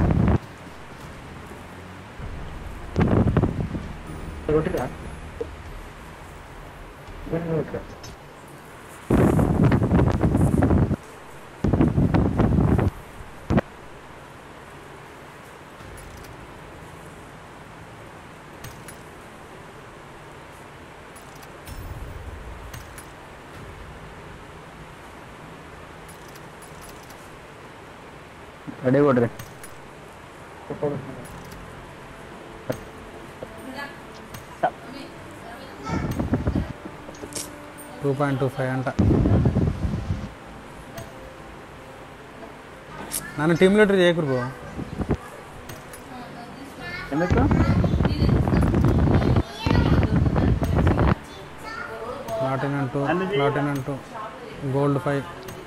Speaker 1: రెడీ కొట్టరే.
Speaker 2: టూ పాయింట్ టూ ఫైవ్ అంట. నన్ను టీమ్ లీడర్ చేయకూరు బ్రో.
Speaker 3: ఎందుకు?
Speaker 2: Platinum two platinum two gold five.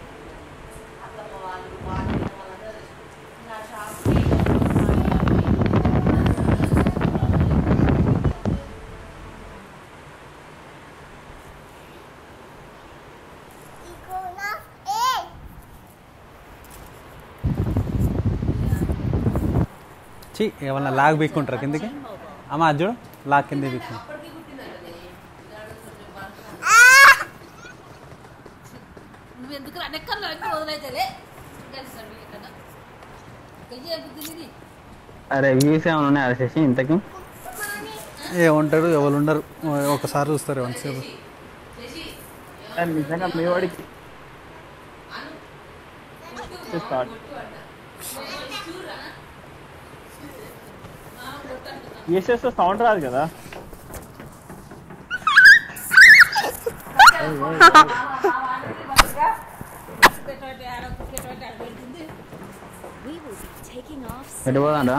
Speaker 2: చి ఏమన్నా లాగ్ బీక్కుంటారా కిందికి? అమ్మ అది చూడు, లాగ్ కింద బీక్కు.
Speaker 1: అరే వ్యూస్ ఏమైనా ఉన్నాయి అరే శశి ఇంతకి?
Speaker 2: ఏమంటారు, ఎవరు ఉండరు, ఒకసారి చూస్తారు ఎంతసేపు.
Speaker 3: నిజంగా మీ వాడికి వేసేస్తే సౌండ్ రాదు కదా.
Speaker 1: ఎటుపోదా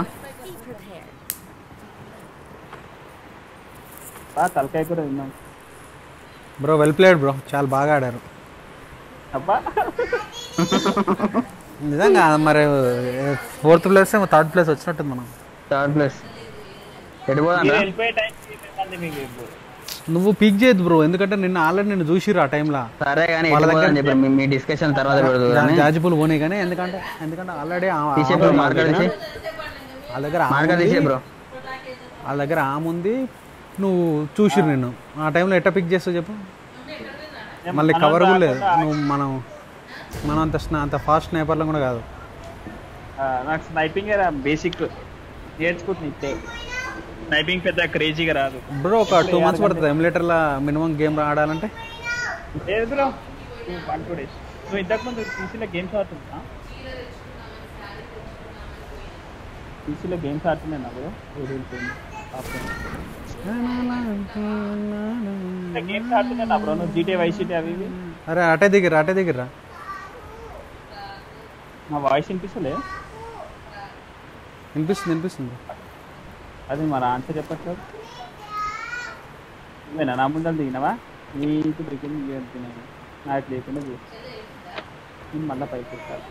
Speaker 3: తలకాయ కూడా విన్నాం
Speaker 2: బ్రో. వెల్ ప్లేడ్ బ్రో, చాలా బాగా ఆడారు.
Speaker 3: అబ్బా
Speaker 2: నిజంగా మరి ఫోర్త్ ప్లేస్ ఏమో థర్డ్ ప్లేస్ వచ్చినట్టుంది. మనం
Speaker 1: థర్డ్ ప్లేస్. ఎటుపోదా
Speaker 2: నువ్వు పీక్ చేయొద్దు బ్రో, ఎందుకంటే నిన్న ఆల్రెడీ నిన్ను చూసిరు ఆ టైంలో.
Speaker 1: సరే కానీ మీ డిస్కషన్ తర్వాత
Speaker 2: జాజిపూలు పోనీ కానీ, ఎందుకంటే ఎందుకంటే ఆల్రెడీ వాళ్ళ దగ్గర
Speaker 1: బ్రో
Speaker 2: వాళ్ళ దగ్గర ఆముంది. నువ్వు చూసిరు నిన్ను ఆ టైంలో ఎట్లా పిక్ చేస్తావు చెప్పు. మళ్ళీ కవర్ కూడా లేదు. నువ్వు మనం మనం అంత అంత ఫాస్ట్ స్నైపర్లో కూడా కాదు.
Speaker 3: నాకు స్నైపింగ్ బేసిక్ నేర్చుకుంటున్నా. స్నైపింగ్ పెద్ద క్రేజీగా రాదు
Speaker 2: బ్రో. ఒక టూ మంత్స్ పడుతుంది ఎమ్యులేటర్లో మినిమం గేమ్ ఆడాలంటే.
Speaker 3: లేదు బ్రో, వన్ టూ డేస్. నువ్వు ఇంతకుముందు పీసీలో గేమ్స్ ఆడుతున్నా? పీసీలో గేమ్స్ ఆడుతున్నాను బ్రో. గేమ్స్ ఆడుతున్నా బ్రో నువ్వు? జీటీ వై సిటీ అవి ఇవి.
Speaker 2: అరే అటే దిగిరా, అటే దిగిరా.
Speaker 3: నా వాయిస్ వినిపిస్తలే?
Speaker 2: వినిపిస్తుంది వినిపిస్తుంది.
Speaker 3: అది మన ఆన్సర్ చెప్పట్లేదు. నువ్వేనా నా ముందర దిగినావా? నీకు దిగింది తిన్నాను నాకు లేకుండా చేసి నేను మళ్ళీ పైకి ఎక్కాలి.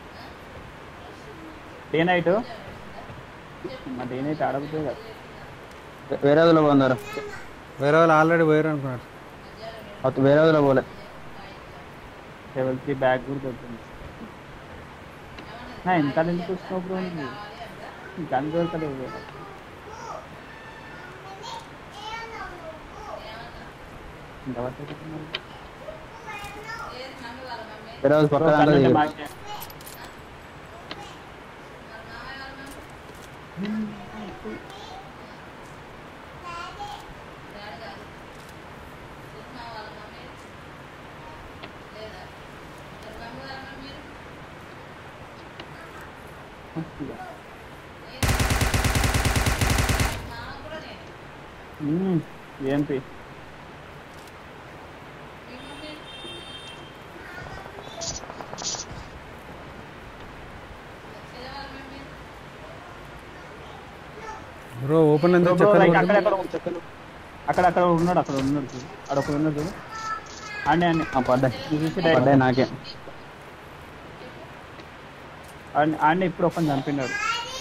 Speaker 3: డే నైట్ మా డే నైట్ ఆడబుద్దే కదా.
Speaker 1: వేరే రోజులో పోన్నారు,
Speaker 2: వేరే వాళ్ళు ఆల్రెడీ పోయారు అనుకున్నారు.
Speaker 1: వేరే రోజులో పోలే.
Speaker 3: లెవెల్ త్రీ బ్యాగ్ కూడా దొరుకుతుంది. ఎంత ఎందుకు వస్తున్నావు బ్రో? ఇంకా అన్ని దొరకలేవు. ఏంపి
Speaker 2: బ్రో ఓపెన్ ఎందుకు
Speaker 3: బ్రో
Speaker 2: చెప్పాలి?
Speaker 3: లైక్ అక్కడ అక్కడ చెక్కలు అక్కడ అక్కడ ఉన్నాడు అక్కడ ఉన్నాడు చూడు అక్కడ ఒకడు ఉన్నాడు చూడు ఆడే ఆడే
Speaker 1: పడ్డాయి పడ్డాయి నాకే
Speaker 3: ఆడే ఇప్పుడు ఒక చంపినాడు.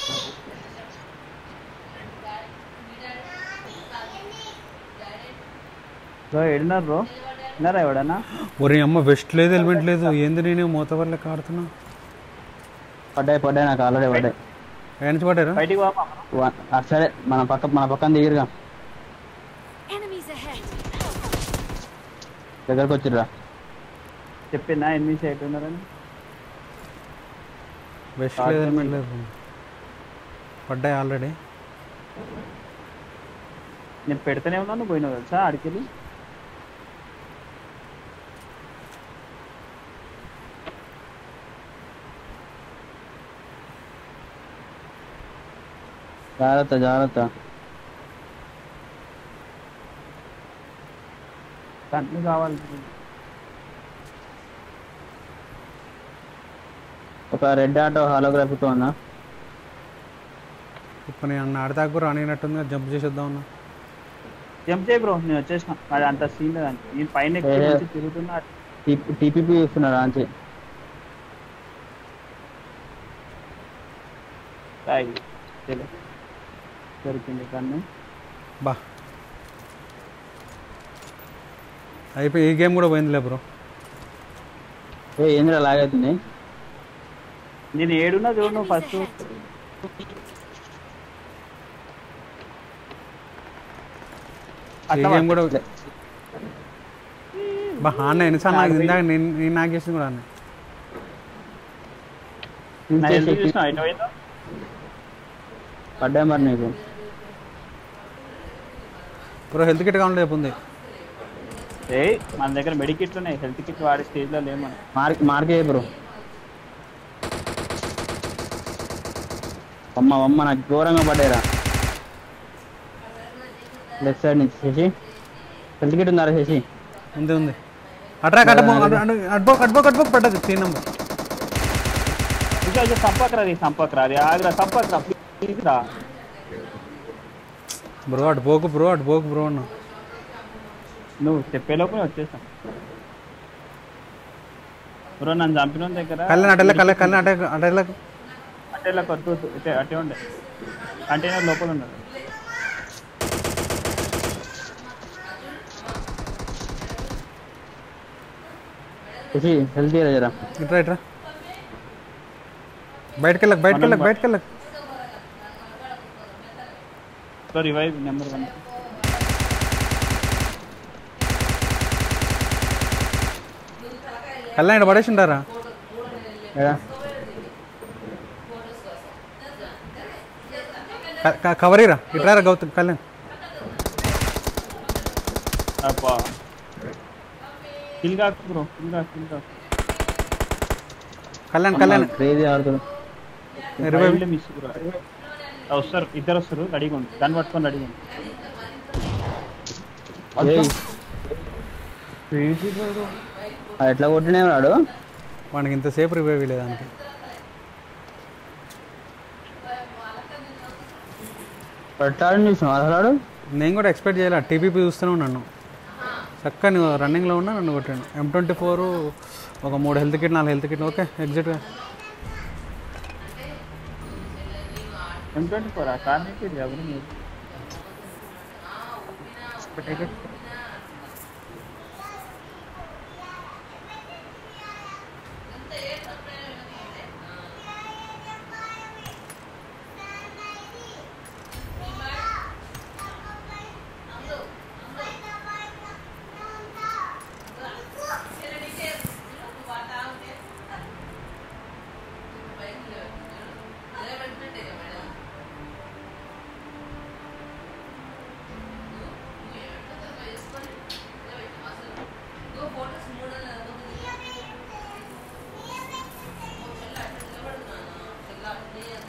Speaker 3: బ్రో ఏడున్నారు బ్రో ఉన్నారా ఎవడన్నా?
Speaker 2: ఒరే అమ్మ వెస్ట్ లేదు హెల్మెట్ లేదు ఏంది నేను మూత వల్ల కాడుతున్నా.
Speaker 1: పడ్డాయి పడ్డాయి నాకు ఆల్రెడీ పడ్డాయి.
Speaker 2: ఎక్కడి నుంచి పడ్డారు?
Speaker 3: బయటికి పోమా
Speaker 1: సరే మన పక్క మన పక్కన దిగిరుగా
Speaker 4: Enemies ahead.
Speaker 1: దగ్గరకు వచ్చిర్రా.
Speaker 3: చెప్పిందా ఎనిమిది ఎయిట్ ఉన్నారని?
Speaker 2: వెస్ట్ లేదు హెల్మెట్ లేదు పడ్డాయి ఆల్రెడీ.
Speaker 3: నేను పెడితేనే ఉన్నాను పోయినావు తెలుసా ఆడికెళ్ళి.
Speaker 1: జాగ్రత్త జాగ్రత్త.
Speaker 3: కంటిన్యూ కావాలి.
Speaker 1: ఒక రెడ్ ఆటో హాలోగ్రఫీతో ఉన్నా.
Speaker 2: ఇప్పుడు నేను అన్న ఆడదాకా కూడా రానినట్టుంది జంప్ చేసేద్దాం అన్నా.
Speaker 3: జంప్ చేయి బ్రో నేను వచ్చేసిన అది అంత సీన్ లేదండి. నేను పైన ఎక్కి తిరుగుతున్నా.
Speaker 1: టీపీపీ చూస్తున్నారు అంతే.
Speaker 3: దొరికింది కన్ను
Speaker 2: బా అయిపోయి ఈ గేమ్ కూడా పోయిందిలే బ్రో.
Speaker 1: ఏ ఏంద్రా లాగవుతుంది.
Speaker 3: నేను ఏడున్నా చూడు నువ్వు ఫస్ట్.
Speaker 2: ఈ గేమ్ కూడా బా అన్న ఎన్నిసార్లు నాకు ఇందాక నేను నేను నాకు చేసింది కూడా అన్న.
Speaker 1: పడ్డా మరి నీకు
Speaker 2: బ్రో హెల్త్ కిట్ కావాలి చెప్పింది.
Speaker 3: ఏ మన దగ్గర మెడికిట్లు ఉన్నాయి. హెల్త్ కిట్ వాడే స్టేజ్లో లేమని
Speaker 1: మార్క్ మార్కే బ్రో. అమ్మ అమ్మ నాకు ఘోరంగా పడ్డాయిరా లెఫ్ట్ సైడ్ నుంచి. శశి హెల్త్ కిట్ ఉందారా శశి?
Speaker 2: ఉంది ఉంది. అట్రా కట్టబో అడ్బో కట్బో కట్బో పడ్డది త్రీ నెంబర్.
Speaker 3: ఇంకా సంపకరా అది సంపకరా అది ఆగ్రా సంపకరా ప్లీజ్ రా
Speaker 2: బ్రో అటు పోకు బ్రో అటు పోకు బ్రో అన్న.
Speaker 3: నువ్వు చెప్పేలోపు వచ్చేస్తాను బ్రో. నన్ను చంపిన దగ్గర
Speaker 2: కళ్ళని అటెళ్ళ కళ్ళ కళ్ళని అటే అటెళ్ళకు
Speaker 3: అటేలా కొట్టు అటే ఉండే కంటైనర్ లోపల ఉన్నాడు.
Speaker 1: శశి హెల్త్ జరా
Speaker 2: ఇట్రా ఇట్రా బయటకు వెళ్ళకు బయటకు వెళ్ళకు బయటకు వెళ్ళకు.
Speaker 3: So revive number one.
Speaker 2: కళ్ళని పడేసిండారా? కవరీరా ఇట్రారా గౌతమ్ కళ్యాణ్.
Speaker 3: అబ్బా కిల్ కాకు బ్రో కిల్ కాకు కిల్ కాకు.
Speaker 2: కళ్యాణ్ కళ్యాణ్
Speaker 1: క్రేజీ ఆడుతున్నాడు.
Speaker 3: మిస్ బ్రో వస్తారు ఇద్దరు వస్తారు రెడీగా ఉంది. దాన్ని పట్టుకొని రెడీగా ఉంది.
Speaker 1: ఎట్లా కొట్టినే వాడు
Speaker 2: వాడికి ఇంతసేపు రివైవ్ లేదానికి.
Speaker 1: పెట్టాలని చూసాం అసలు.
Speaker 2: నేను కూడా ఎక్స్పెక్ట్ చేయాలి. టీపీపీ చూస్తూనే ఉన్నాను చక్కగా నువ్వు రన్నింగ్లో ఉన్నా నన్ను కొట్టాను. ఎం ట్వంటీ ఫోర్ ఒక మూడు హెల్త్ కిట్ నాలుగు హెల్త్ కిట్ ఓకే ఎగ్జిట్గా.
Speaker 3: ఎం ట్వంటీ ఫోర్ ఆ కార్నికి ఎవరు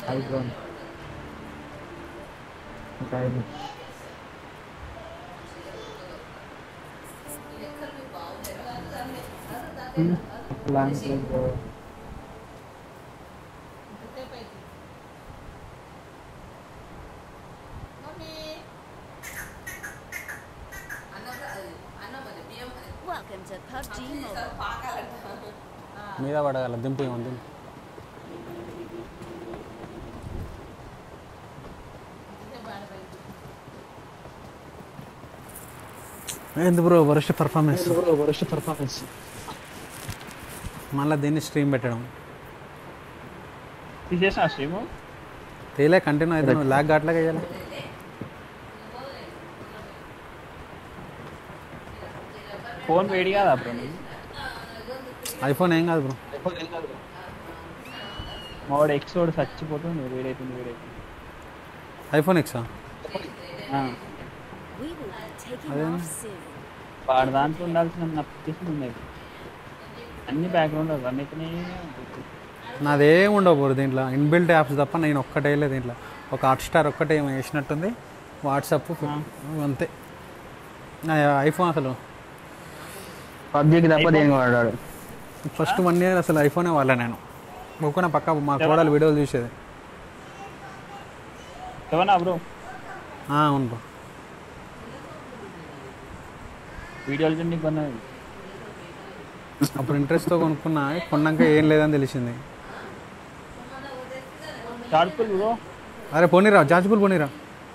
Speaker 3: iPhone
Speaker 4: Welcome to P U B G Mobile.
Speaker 2: మీద పడగల దింపు ఏముంది ఏంది bro worst performance bro worst performance మళ్ళీ దీన్ని స్ట్రీమ్ పెట్టడం
Speaker 3: తీసేసిన స్ట్రీమ్
Speaker 2: తేలే కంటిన్యూ అయితే నువ్వు లాగ్ అట్లాగే వేయాలి
Speaker 3: ఫోన్ వేడి కాదా బ్రో
Speaker 2: ఐఫోన్ ఏం కాదు బ్రో
Speaker 3: మావాడు ఎక్స్ వాడు చచ్చిపోతుంది వేడైతుంది వేడైతుంది
Speaker 2: ఐఫోన్ ఎక్సా
Speaker 4: We will be taking
Speaker 2: Aden.
Speaker 4: off soon.
Speaker 3: వాడు దాంట్లో ఉండాల్సిన అప్లికేషన్ ఉన్నాయి అన్ని బ్యాక్గ్రౌండ్ రన్ అయితేనే
Speaker 2: నాదేం ఉండవు బ్రో దీంట్లో ఇన్బిల్ట్ యాప్స్ తప్ప నేను ఒక్కటే లేదు దీంట్లో ఒక హాట్స్టార్ ఒక్కటే ఏమో వేసినట్టుంది వాట్సాప్ అంతే నా ఐఫోన్ అసలు
Speaker 1: పబ్జీకి తప్ప దేనికి వాడాడు
Speaker 2: ఫస్ట్ వన్ ఇయర్ అసలు ఐఫోనే వాళ్ళ నేను ఒక్కన పక్క మా కోడలు వీడియోలు చూసేది
Speaker 3: ఏమన్నా బ్రో
Speaker 2: అవును బ్రో
Speaker 3: వీడియోలు చూడండి కొన్నది
Speaker 2: అప్పుడు ఇంట్రెస్ట్తో కొనుక్కున్నా కొన్నాక ఏం లేదని తెలిసింది
Speaker 3: చార్పుల్ బ్రో
Speaker 2: అరే పోనీరా జాజ్పూర్ పోనీరా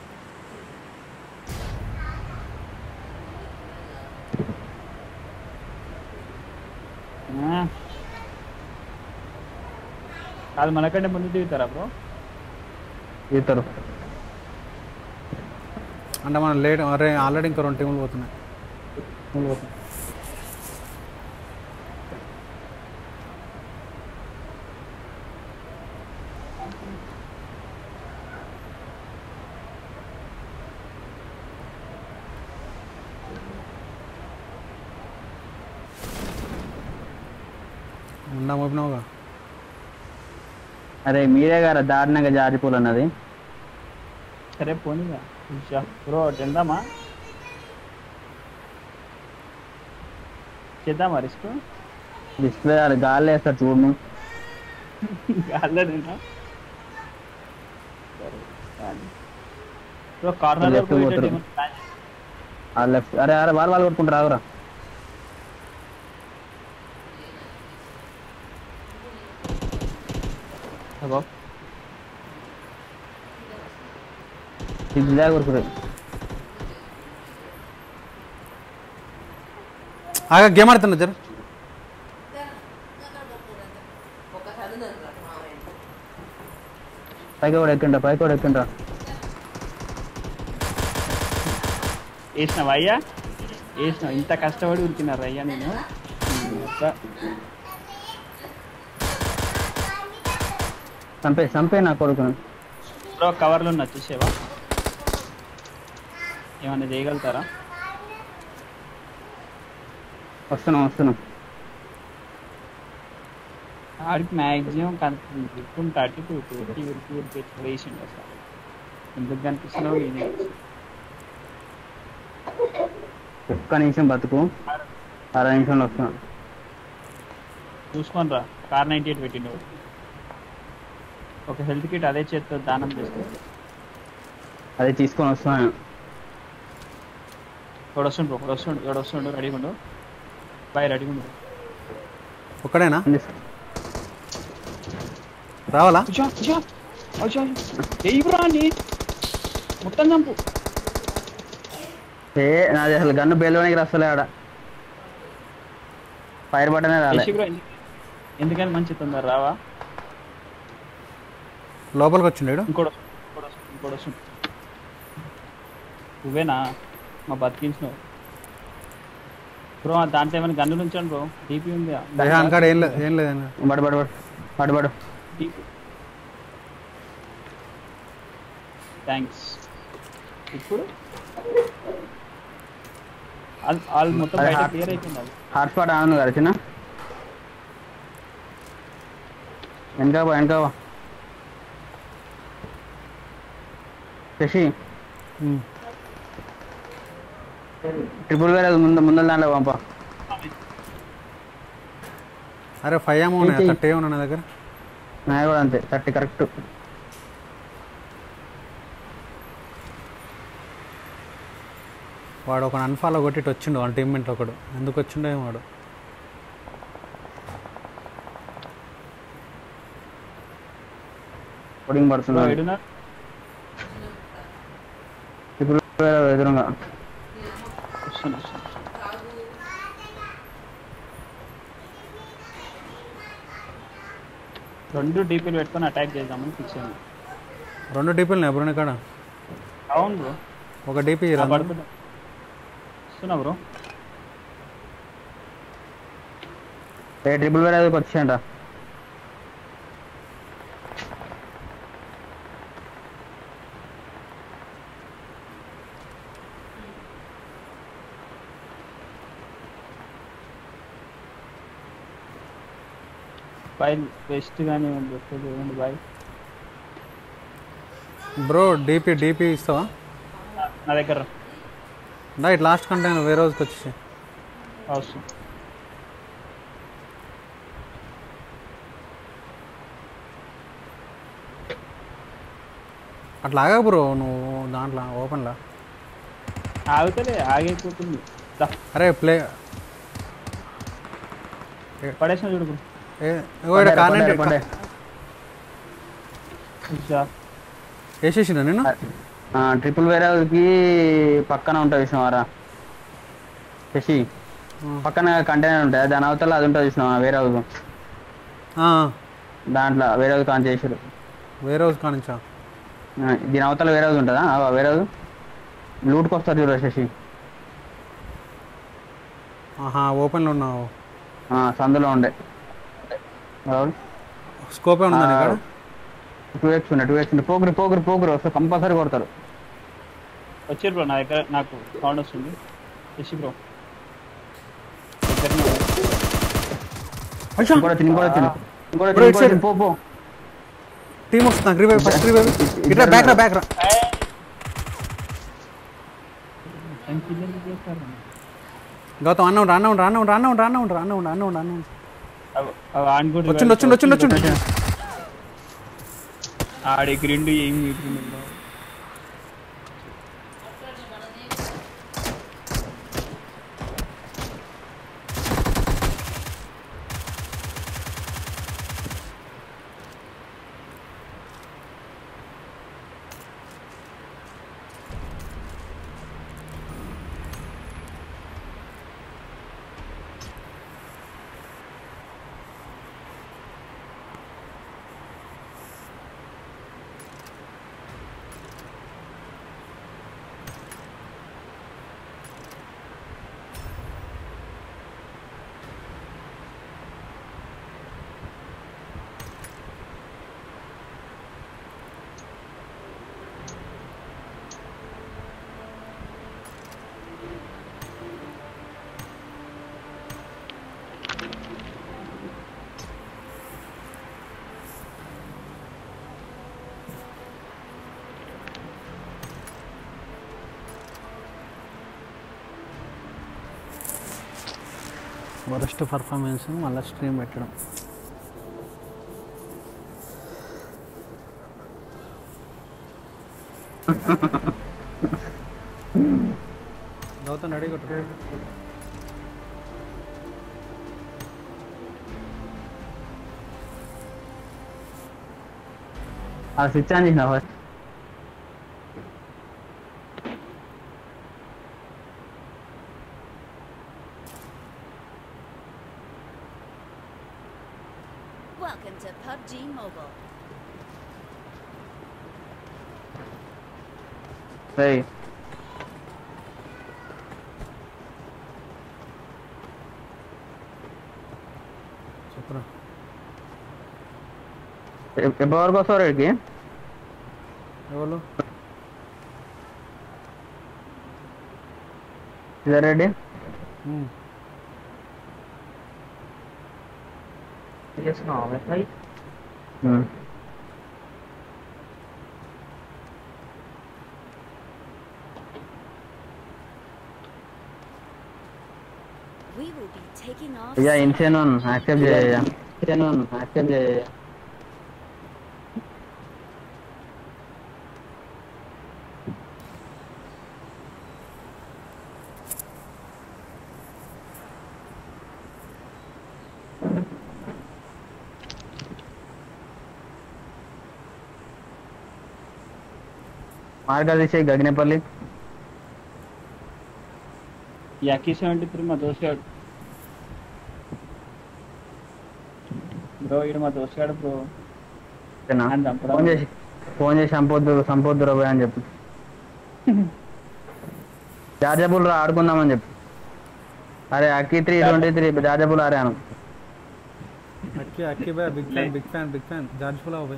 Speaker 3: అది మనకంటే ముందు దిగుతారా బ్రో
Speaker 1: ఇతరు
Speaker 2: అంటే మనం లేట్ అరే ఆల్రెడీ ఇంకా రెండు టీములు పోతున్నాయి ఉండా మోపినావుగా
Speaker 1: అరే మీరే గారా దారుణంగా జారిపోలు అన్నది
Speaker 3: సరే పోనీగా బ్రో తిందామా చేద్దామా రిస్క్
Speaker 1: డిస్ప్లే గాలి వేస్తారు చూడు
Speaker 3: గాల్లో తిందా బ్రో కార్నర్
Speaker 1: Left పోతారు. ఆ లెఫ్ట్ అరే అరే వాళ్ళు వాళ్ళు కొట్టుకుంటారు ఆగురా
Speaker 3: అగో
Speaker 1: ఇది దాకా కొట్టుకుంటారు
Speaker 2: ఆగా గేమ్ ఆడుతున్నా జర
Speaker 1: పైకి కూడా ఎక్కండి పైకి కూడా ఎక్కండి
Speaker 3: వేసినావా అయ్యా వేసినావు ఇంత కష్టపడి ఉరికినారు అయ్యా నేను
Speaker 1: చంపే చంపే నా కొడుకును
Speaker 3: బ్రో కవర్లో ఉన్నా చూసేవా ఏమన్నా చేయగలుగుతారా
Speaker 1: వస్తున్నాం వస్తున్నాం
Speaker 3: ఆడికి మ్యాక్సిమం కనుక్కుంటుంది థర్టీ టూ ఉరికి ఉరికి ఉరికి వేసిండు అసలు ఎందుకు కనిపిస్తున్నావు ఈయన
Speaker 1: ఒక్క నిమిషం బతుకు అర నిమిషంలో వస్తున్నాం
Speaker 3: చూసుకొని రా కార్ నైంటీ ఎయిట్ పెట్టిండు ఒక హెల్త్ కిట్ అదే చేత్తో దానం చేస్తే
Speaker 1: అదే తీసుకొని వస్తున్నాను
Speaker 3: ఇప్పుడు వస్తుండు ఇప్పుడు వస్తుండు ఇక్కడ వస్తుండు రెడీగా ఉండు బాయ్ రెడీగా ఉండు
Speaker 2: ఒక్కడేనా రావాలా
Speaker 3: మొత్తం చంపు
Speaker 1: ఏ నాది అసలు గన్ను బెల్లోనికి వస్తలే ఆడ ఫైర్ బటనే రాలే
Speaker 3: ఎందుకని మంచి తొందర రావా
Speaker 2: లోపలికి వచ్చిండు
Speaker 3: ఇంకోటి ఇంకోటి ఇంకోటి వస్తుంది నువ్వేనా మా బతికించినావు బ్రో దాంట్లో ఏమైనా గన్ను ఉంచాను బ్రో డీపీ ఉంది
Speaker 2: కాడ ఏం లేదు ఏం లేదన్న
Speaker 1: బడు బడు బడు బడు బడు
Speaker 3: థ్యాంక్స్ ఇప్పుడు వాళ్ళు మొత్తం బయట క్లియర్ అయిపోయింది అది
Speaker 1: హాట్స్పాట్ ఆను కదా చిన్న వెనక వెనక శశి ట్రిపుల్ వేరే ముందు ముందర దాంట్లో పంప.
Speaker 2: అరే ఫైవ్ ఏమో ఉన్నాయి, థర్టీ ఏమో నా దగ్గర.
Speaker 1: నా కూడా అంతే, థర్టీ కరెక్ట్.
Speaker 2: వాడు ఒక అన్ఫాలో కొట్టి వచ్చిండు వాళ్ళ టీమ్మేట్ ఒకడు. ఎందుకు వచ్చిండో ఏమో వాడు.
Speaker 1: కోడింగ్ పడుతున్నాడు ఇప్పుడు ఎదురుగా.
Speaker 3: రెండు డీపీలు పెట్టుకొని అటాక్ చేద్దామని ఫిక్స్ అయింది.
Speaker 2: రెండు డీపీలు బ్రో ఇక్కడ.
Speaker 3: అవును బ్రో,
Speaker 2: ఒక డీపీ
Speaker 3: పడుతున్నా వస్తున్నా బ్రో.
Speaker 1: ట్రిపుల్ వేరే వచ్చేయంట.
Speaker 3: బాయ్ బెస్ట్ కానీ బాయ్
Speaker 2: బ్రో. డీపీ డీపీ ఇస్తావా
Speaker 3: నా దగ్గర?
Speaker 2: దా ఇట్ లాస్ట్ కంటైనర్ వేరే రోజుకి వచ్చేసి
Speaker 3: అవసరం.
Speaker 2: అట్లా ఆగా బ్రో నువ్వు దాంట్లో ఓపెన్లా.
Speaker 3: ఆగుతలే, ఆగైపోతుంది.
Speaker 2: అరే ప్లే
Speaker 3: పడేసిన చూడు బ్రో.
Speaker 2: వేసేసిందా నేను?
Speaker 1: ట్రిపుల్ వేరేకి పక్కన ఉంటుంది చూసినావారా శశి? పక్కన కంటైనర్ ఉంటుంది, దాని అవతల అది ఉంటుంది చూసినావా వేరే హౌస్? దాంట్లో వేరే హౌస్ కాన్ చేసారు.
Speaker 2: వేరే హౌస్ కానించా?
Speaker 1: దీని అవతల వేరే హౌస్ ఉంటుందా? వేరే హౌస్ లూట్కి వస్తారు చూడ శశి.
Speaker 2: ఓపెన్లో ఉన్నావు?
Speaker 1: సందులో ఉండే
Speaker 2: స్కోప్ ఏమన్నా ఇక్కడ?
Speaker 1: టూ ఎక్స్ ఉండే టూ ఎక్స్ ఉండే పోగురు పోగురు పోగురు వస్తే కంపల్సరీ కొడతారు.
Speaker 3: వచ్చారు బ్రో నా దగ్గర, నాకు సౌండ్ వస్తుంది. శశి బ్రో
Speaker 2: టీమ్ వస్తుంది నాకు. Revive first revive. ఇట్లా బ్యాక్ రా బ్యాక్ రా. గౌతమ్ అన్న ఉండు అన్న ఉండు అన్న ఉండు అన్న ఉండు అన్న ఉండు అన్న ఉండు అన్న ఉండు అన్న ఉండు. వచ్చిండు వచ్చిండు వచ్చిండు వచ్చిండు.
Speaker 3: ఆడికి రెండు ఏం
Speaker 2: వరస్ట్ పర్ఫార్మెన్స్ మళ్ళీ స్ట్రీమ్ పెట్టడం. గౌతమ్ రెడీ కొట్టు.
Speaker 1: ఆ స్విచ్ ఆన్ చేసిన first.
Speaker 4: Welcome to P U B G Mobile.
Speaker 1: Hey.
Speaker 2: చెప్పరా
Speaker 1: ఎప్పటి వరకు వస్తారు ఇక్కడికి?
Speaker 2: ఎవరు?
Speaker 1: Ready?
Speaker 6: Yes, no, right?
Speaker 1: Hmm.
Speaker 4: We will be taking off.
Speaker 1: Yeah, insane one. Accept చేయ. Insane one. Accept చేయ. మార్గా తీసే గగనేపల్లి
Speaker 3: యాకీ సెవెంటీ త్రీ మా దోస్తాడు బ్రో ఇడు మా దోస్తాడు బ్రో
Speaker 1: ఫోన్ చేసి ఫోన్ చేసి సంపొద్దు సంపొద్దు రా అని చెప్పు జార్జబుల్ రా ఆడుకుందామని చెప్పు అరే అక్కి త్రీ ట్వంటీ త్రీ జార్జబుల్ ఆరాను
Speaker 2: Akki Akki boy big fan big fan big fan జార్జబుల్ బాయ్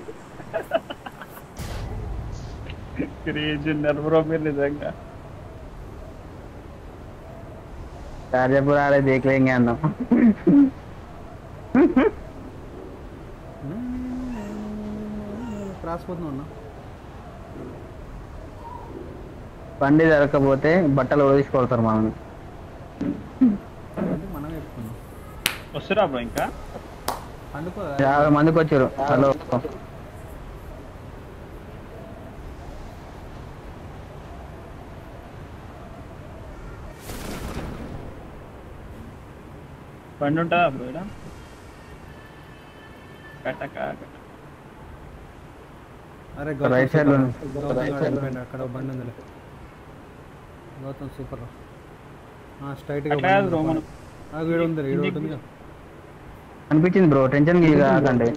Speaker 3: క్రేజీ నర్వరో మీరు నిజంగా
Speaker 1: జార్జబుల్ ఆడే దేख लेंगे అన్న
Speaker 2: క్రాస్ పోతున్నా అన్న
Speaker 1: బండి దొరకపోతే బట్టలు వదిలించుకోవాలి మనం
Speaker 2: మనం ఎక్కుతున్నాం
Speaker 3: వస్తురా బ్రో ఇంకా
Speaker 2: అందుకో
Speaker 1: యాభై మందికి వచ్చారు హలో
Speaker 3: బండి ఉంటుందా బ్రో ఇక్కడ కట్టక
Speaker 2: అరే
Speaker 1: రైట్ సైడ్ లో
Speaker 2: అక్కడ బండి ఉందిలే గౌతమ్ సూపర్ స్ట్రైట్ గా వీడు ఉంది వీడు ఉంటుంది
Speaker 1: అనిపించింది బ్రో టెన్షన్ కాకండి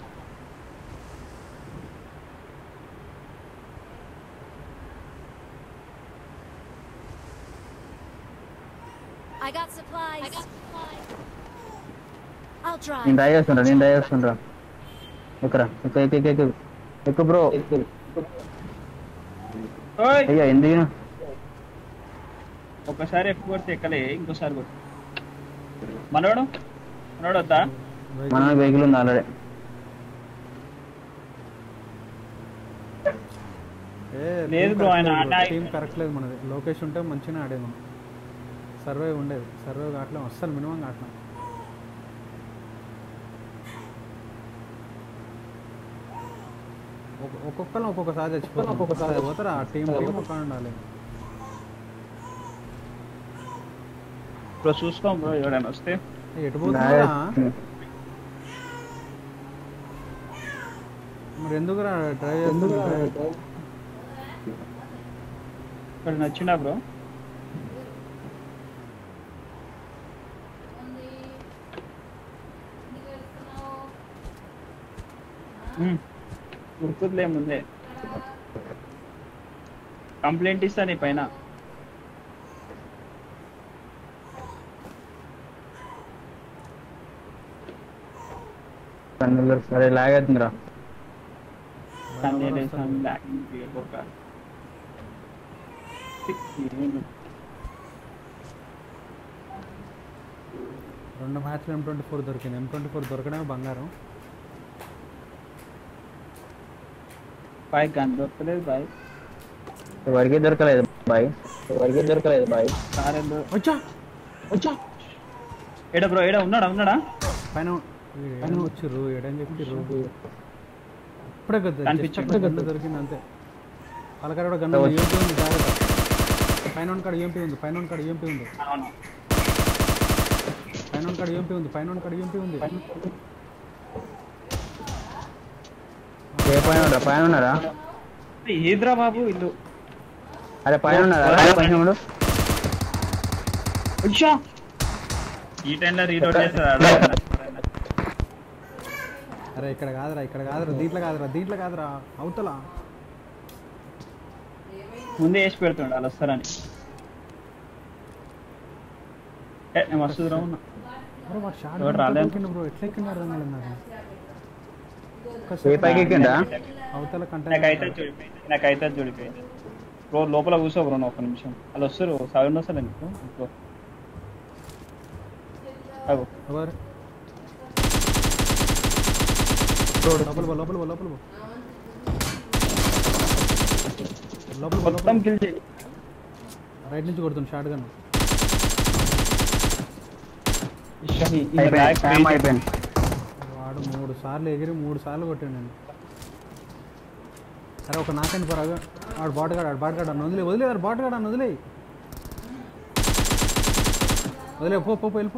Speaker 4: I got supplies. I got supplies. I'll drive.
Speaker 1: నేను డ్రైవ్ చేస్తుంటా నేను డ్రైవ్ చేస్తుంటా ఎక్కరా ఎక్కు ఎక్కు ఎక్కు ఎక్కు ఎక్కు బ్రో అయ్యా ఎందుకు
Speaker 3: ఒకసారి ఎక్కువ కొడితే ఎక్కలే ఇంకోసారి కొట్టు మనోడు మనోడు వద్దా
Speaker 1: మన వెహికల్ ఉంది ఆల్రెడీ
Speaker 3: లేదు బ్రో ఆయన
Speaker 2: టీం కరెక్ట్ లేదు మనది లొకేషన్ ఉంటే మంచిగా ఆడేది మనం సర్వే ఉండేది సర్వే కావట్లేదు అస్సలు మినిమం కావట్లేదు ఒక్కొక్కరు ఒక్కొక్కసారి చచ్చిపోతాం ఒక్కొక్కసారి పోతారా ఆ టీం టీం ఒక్క ఉండాలి
Speaker 3: బ్రో చూసుకోం బ్రో ఎవడైనా వస్తే
Speaker 2: ఎటు పోతున్నా మరి ఎందుకు రా డ్రైవ్ ఎందుకు
Speaker 3: ఇక్కడ నచ్చిందా బ్రో గుర్తులే ముందే కంప్లైంట్ ఇస్తా నీ పైన
Speaker 1: సరే లాగేస్తుందిరా
Speaker 2: రెండు మ్యాచ్లు ఎం ట్వంటీ ఫోర్ దొరికింది ఎం ట్వంటీ ఫోర్ దొరకడమే బంగారం
Speaker 3: బాయ్ గన్ దొరకలేదు బాయ్
Speaker 1: ఎవరికి దొరకలేదు బాయ్ ఎవరికి దొరకలేదు బాయ్
Speaker 2: వచ్చా వచ్చా
Speaker 3: ఏడా బ్రో ఏడా ఉన్నాడా ఉన్నాడా
Speaker 2: పైన వచ్చిర్రు ఏడని చెప్పిర్రు ఇప్పుడే కదా ఇప్పుడే గంట దొరికింది అంతే వాళ్ళకాడ కూడా గంట ఏంపీ ఉంది జాగ్రత్త పైన కాడ ఏంపీ ఉంది పైన కాడ ఏంపీ ఉంది పైన కాడ ఏంపీ ఉంది పైన కాడ ఏంపీ ఉంది
Speaker 1: ఏ పైన పైన ఉన్నారా
Speaker 3: ఏద్రా బాబు ఇల్లు
Speaker 1: అరే పైన ఉన్నారా పైన ఉండు
Speaker 3: ఈ టైంలో రీలోడ్ చేస్తారా
Speaker 2: అరే ఇక్కడ కాదురా ఇక్కడ కాదురా దీంట్లో కాదురా దీంట్లో కాదురా అవుతలా
Speaker 3: ముందే వేసి పెడుతుండ వాళ్ళు వస్తారని నేను వస్తుంది రా ఉన్నా
Speaker 2: బ్రో ఎట్లా ఎక్కింది అర్థం కాలేదు నాకు
Speaker 1: ఏ పైకి ఎక్కిందా
Speaker 2: అవతల కంటే
Speaker 3: నాకైతే చూడిపోయింది నాకైతే చూడిపోయింది బ్రో లోపల కూర్చో బ్రో ఒక నిమిషం వాళ్ళు వస్తారు సౌండ్ వస్తారు నీకు
Speaker 2: ఎవరు లోపల పో లోపల పో లోపల పో లోపల
Speaker 3: మొత్తం కిల్ చేయి
Speaker 2: రైట్ నుంచి కొడుతుంది షార్ట్ గన్
Speaker 1: అయిపోయింది.
Speaker 2: వాడు మూడు సార్లు ఎగిరి మూడు సార్లు కొట్టాడు నేను. సరే ఒక నాకని పరాగా వాడు బాటగాడు ఆడు బాటగాడు అన్న వదిలే వదిలే వాడు బాటగాడు అన్న వదిలే వదిలే పో పో వెళ్ళిపో.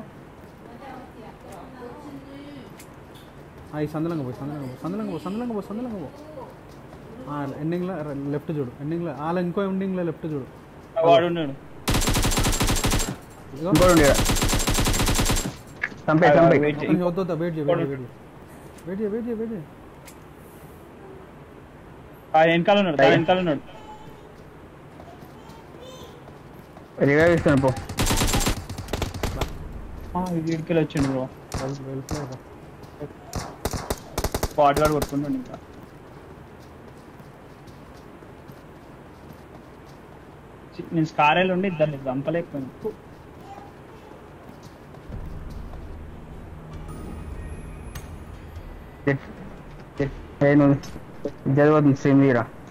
Speaker 2: ఈ సందలంగా పోయి సందలంగా పో సందలంగా పో సందలంగా పో సందలంగా పో. ఎండింగ్లో లెఫ్ట్ చూడు, ఎండింగ్లో అలా ఇంకో ఎండింగ్లో లెఫ్ట్ చూడు.
Speaker 3: వాడు ఉన్నాడు
Speaker 2: వద్దు వెయిట్ చేయి వెయిట్ చేయి వెయిట్ చేయి వెయిట్ చేయి వెయిట్ చేయి.
Speaker 3: వెనకాల ఉన్నాడు వెనకాల ఉన్నాడు
Speaker 1: రివైవ్ ఇస్తాను పో.
Speaker 3: వీడికి వచ్చిండు బ్రో. స్పాట్ గార్డ్ కొట్టుకుంటాడు ఇంకా. నేను స్కారేలు ఉండి ఇద్దరు చంపలేకపోయాను.
Speaker 1: నువ్వు చదవద్దు శ్రీమీరా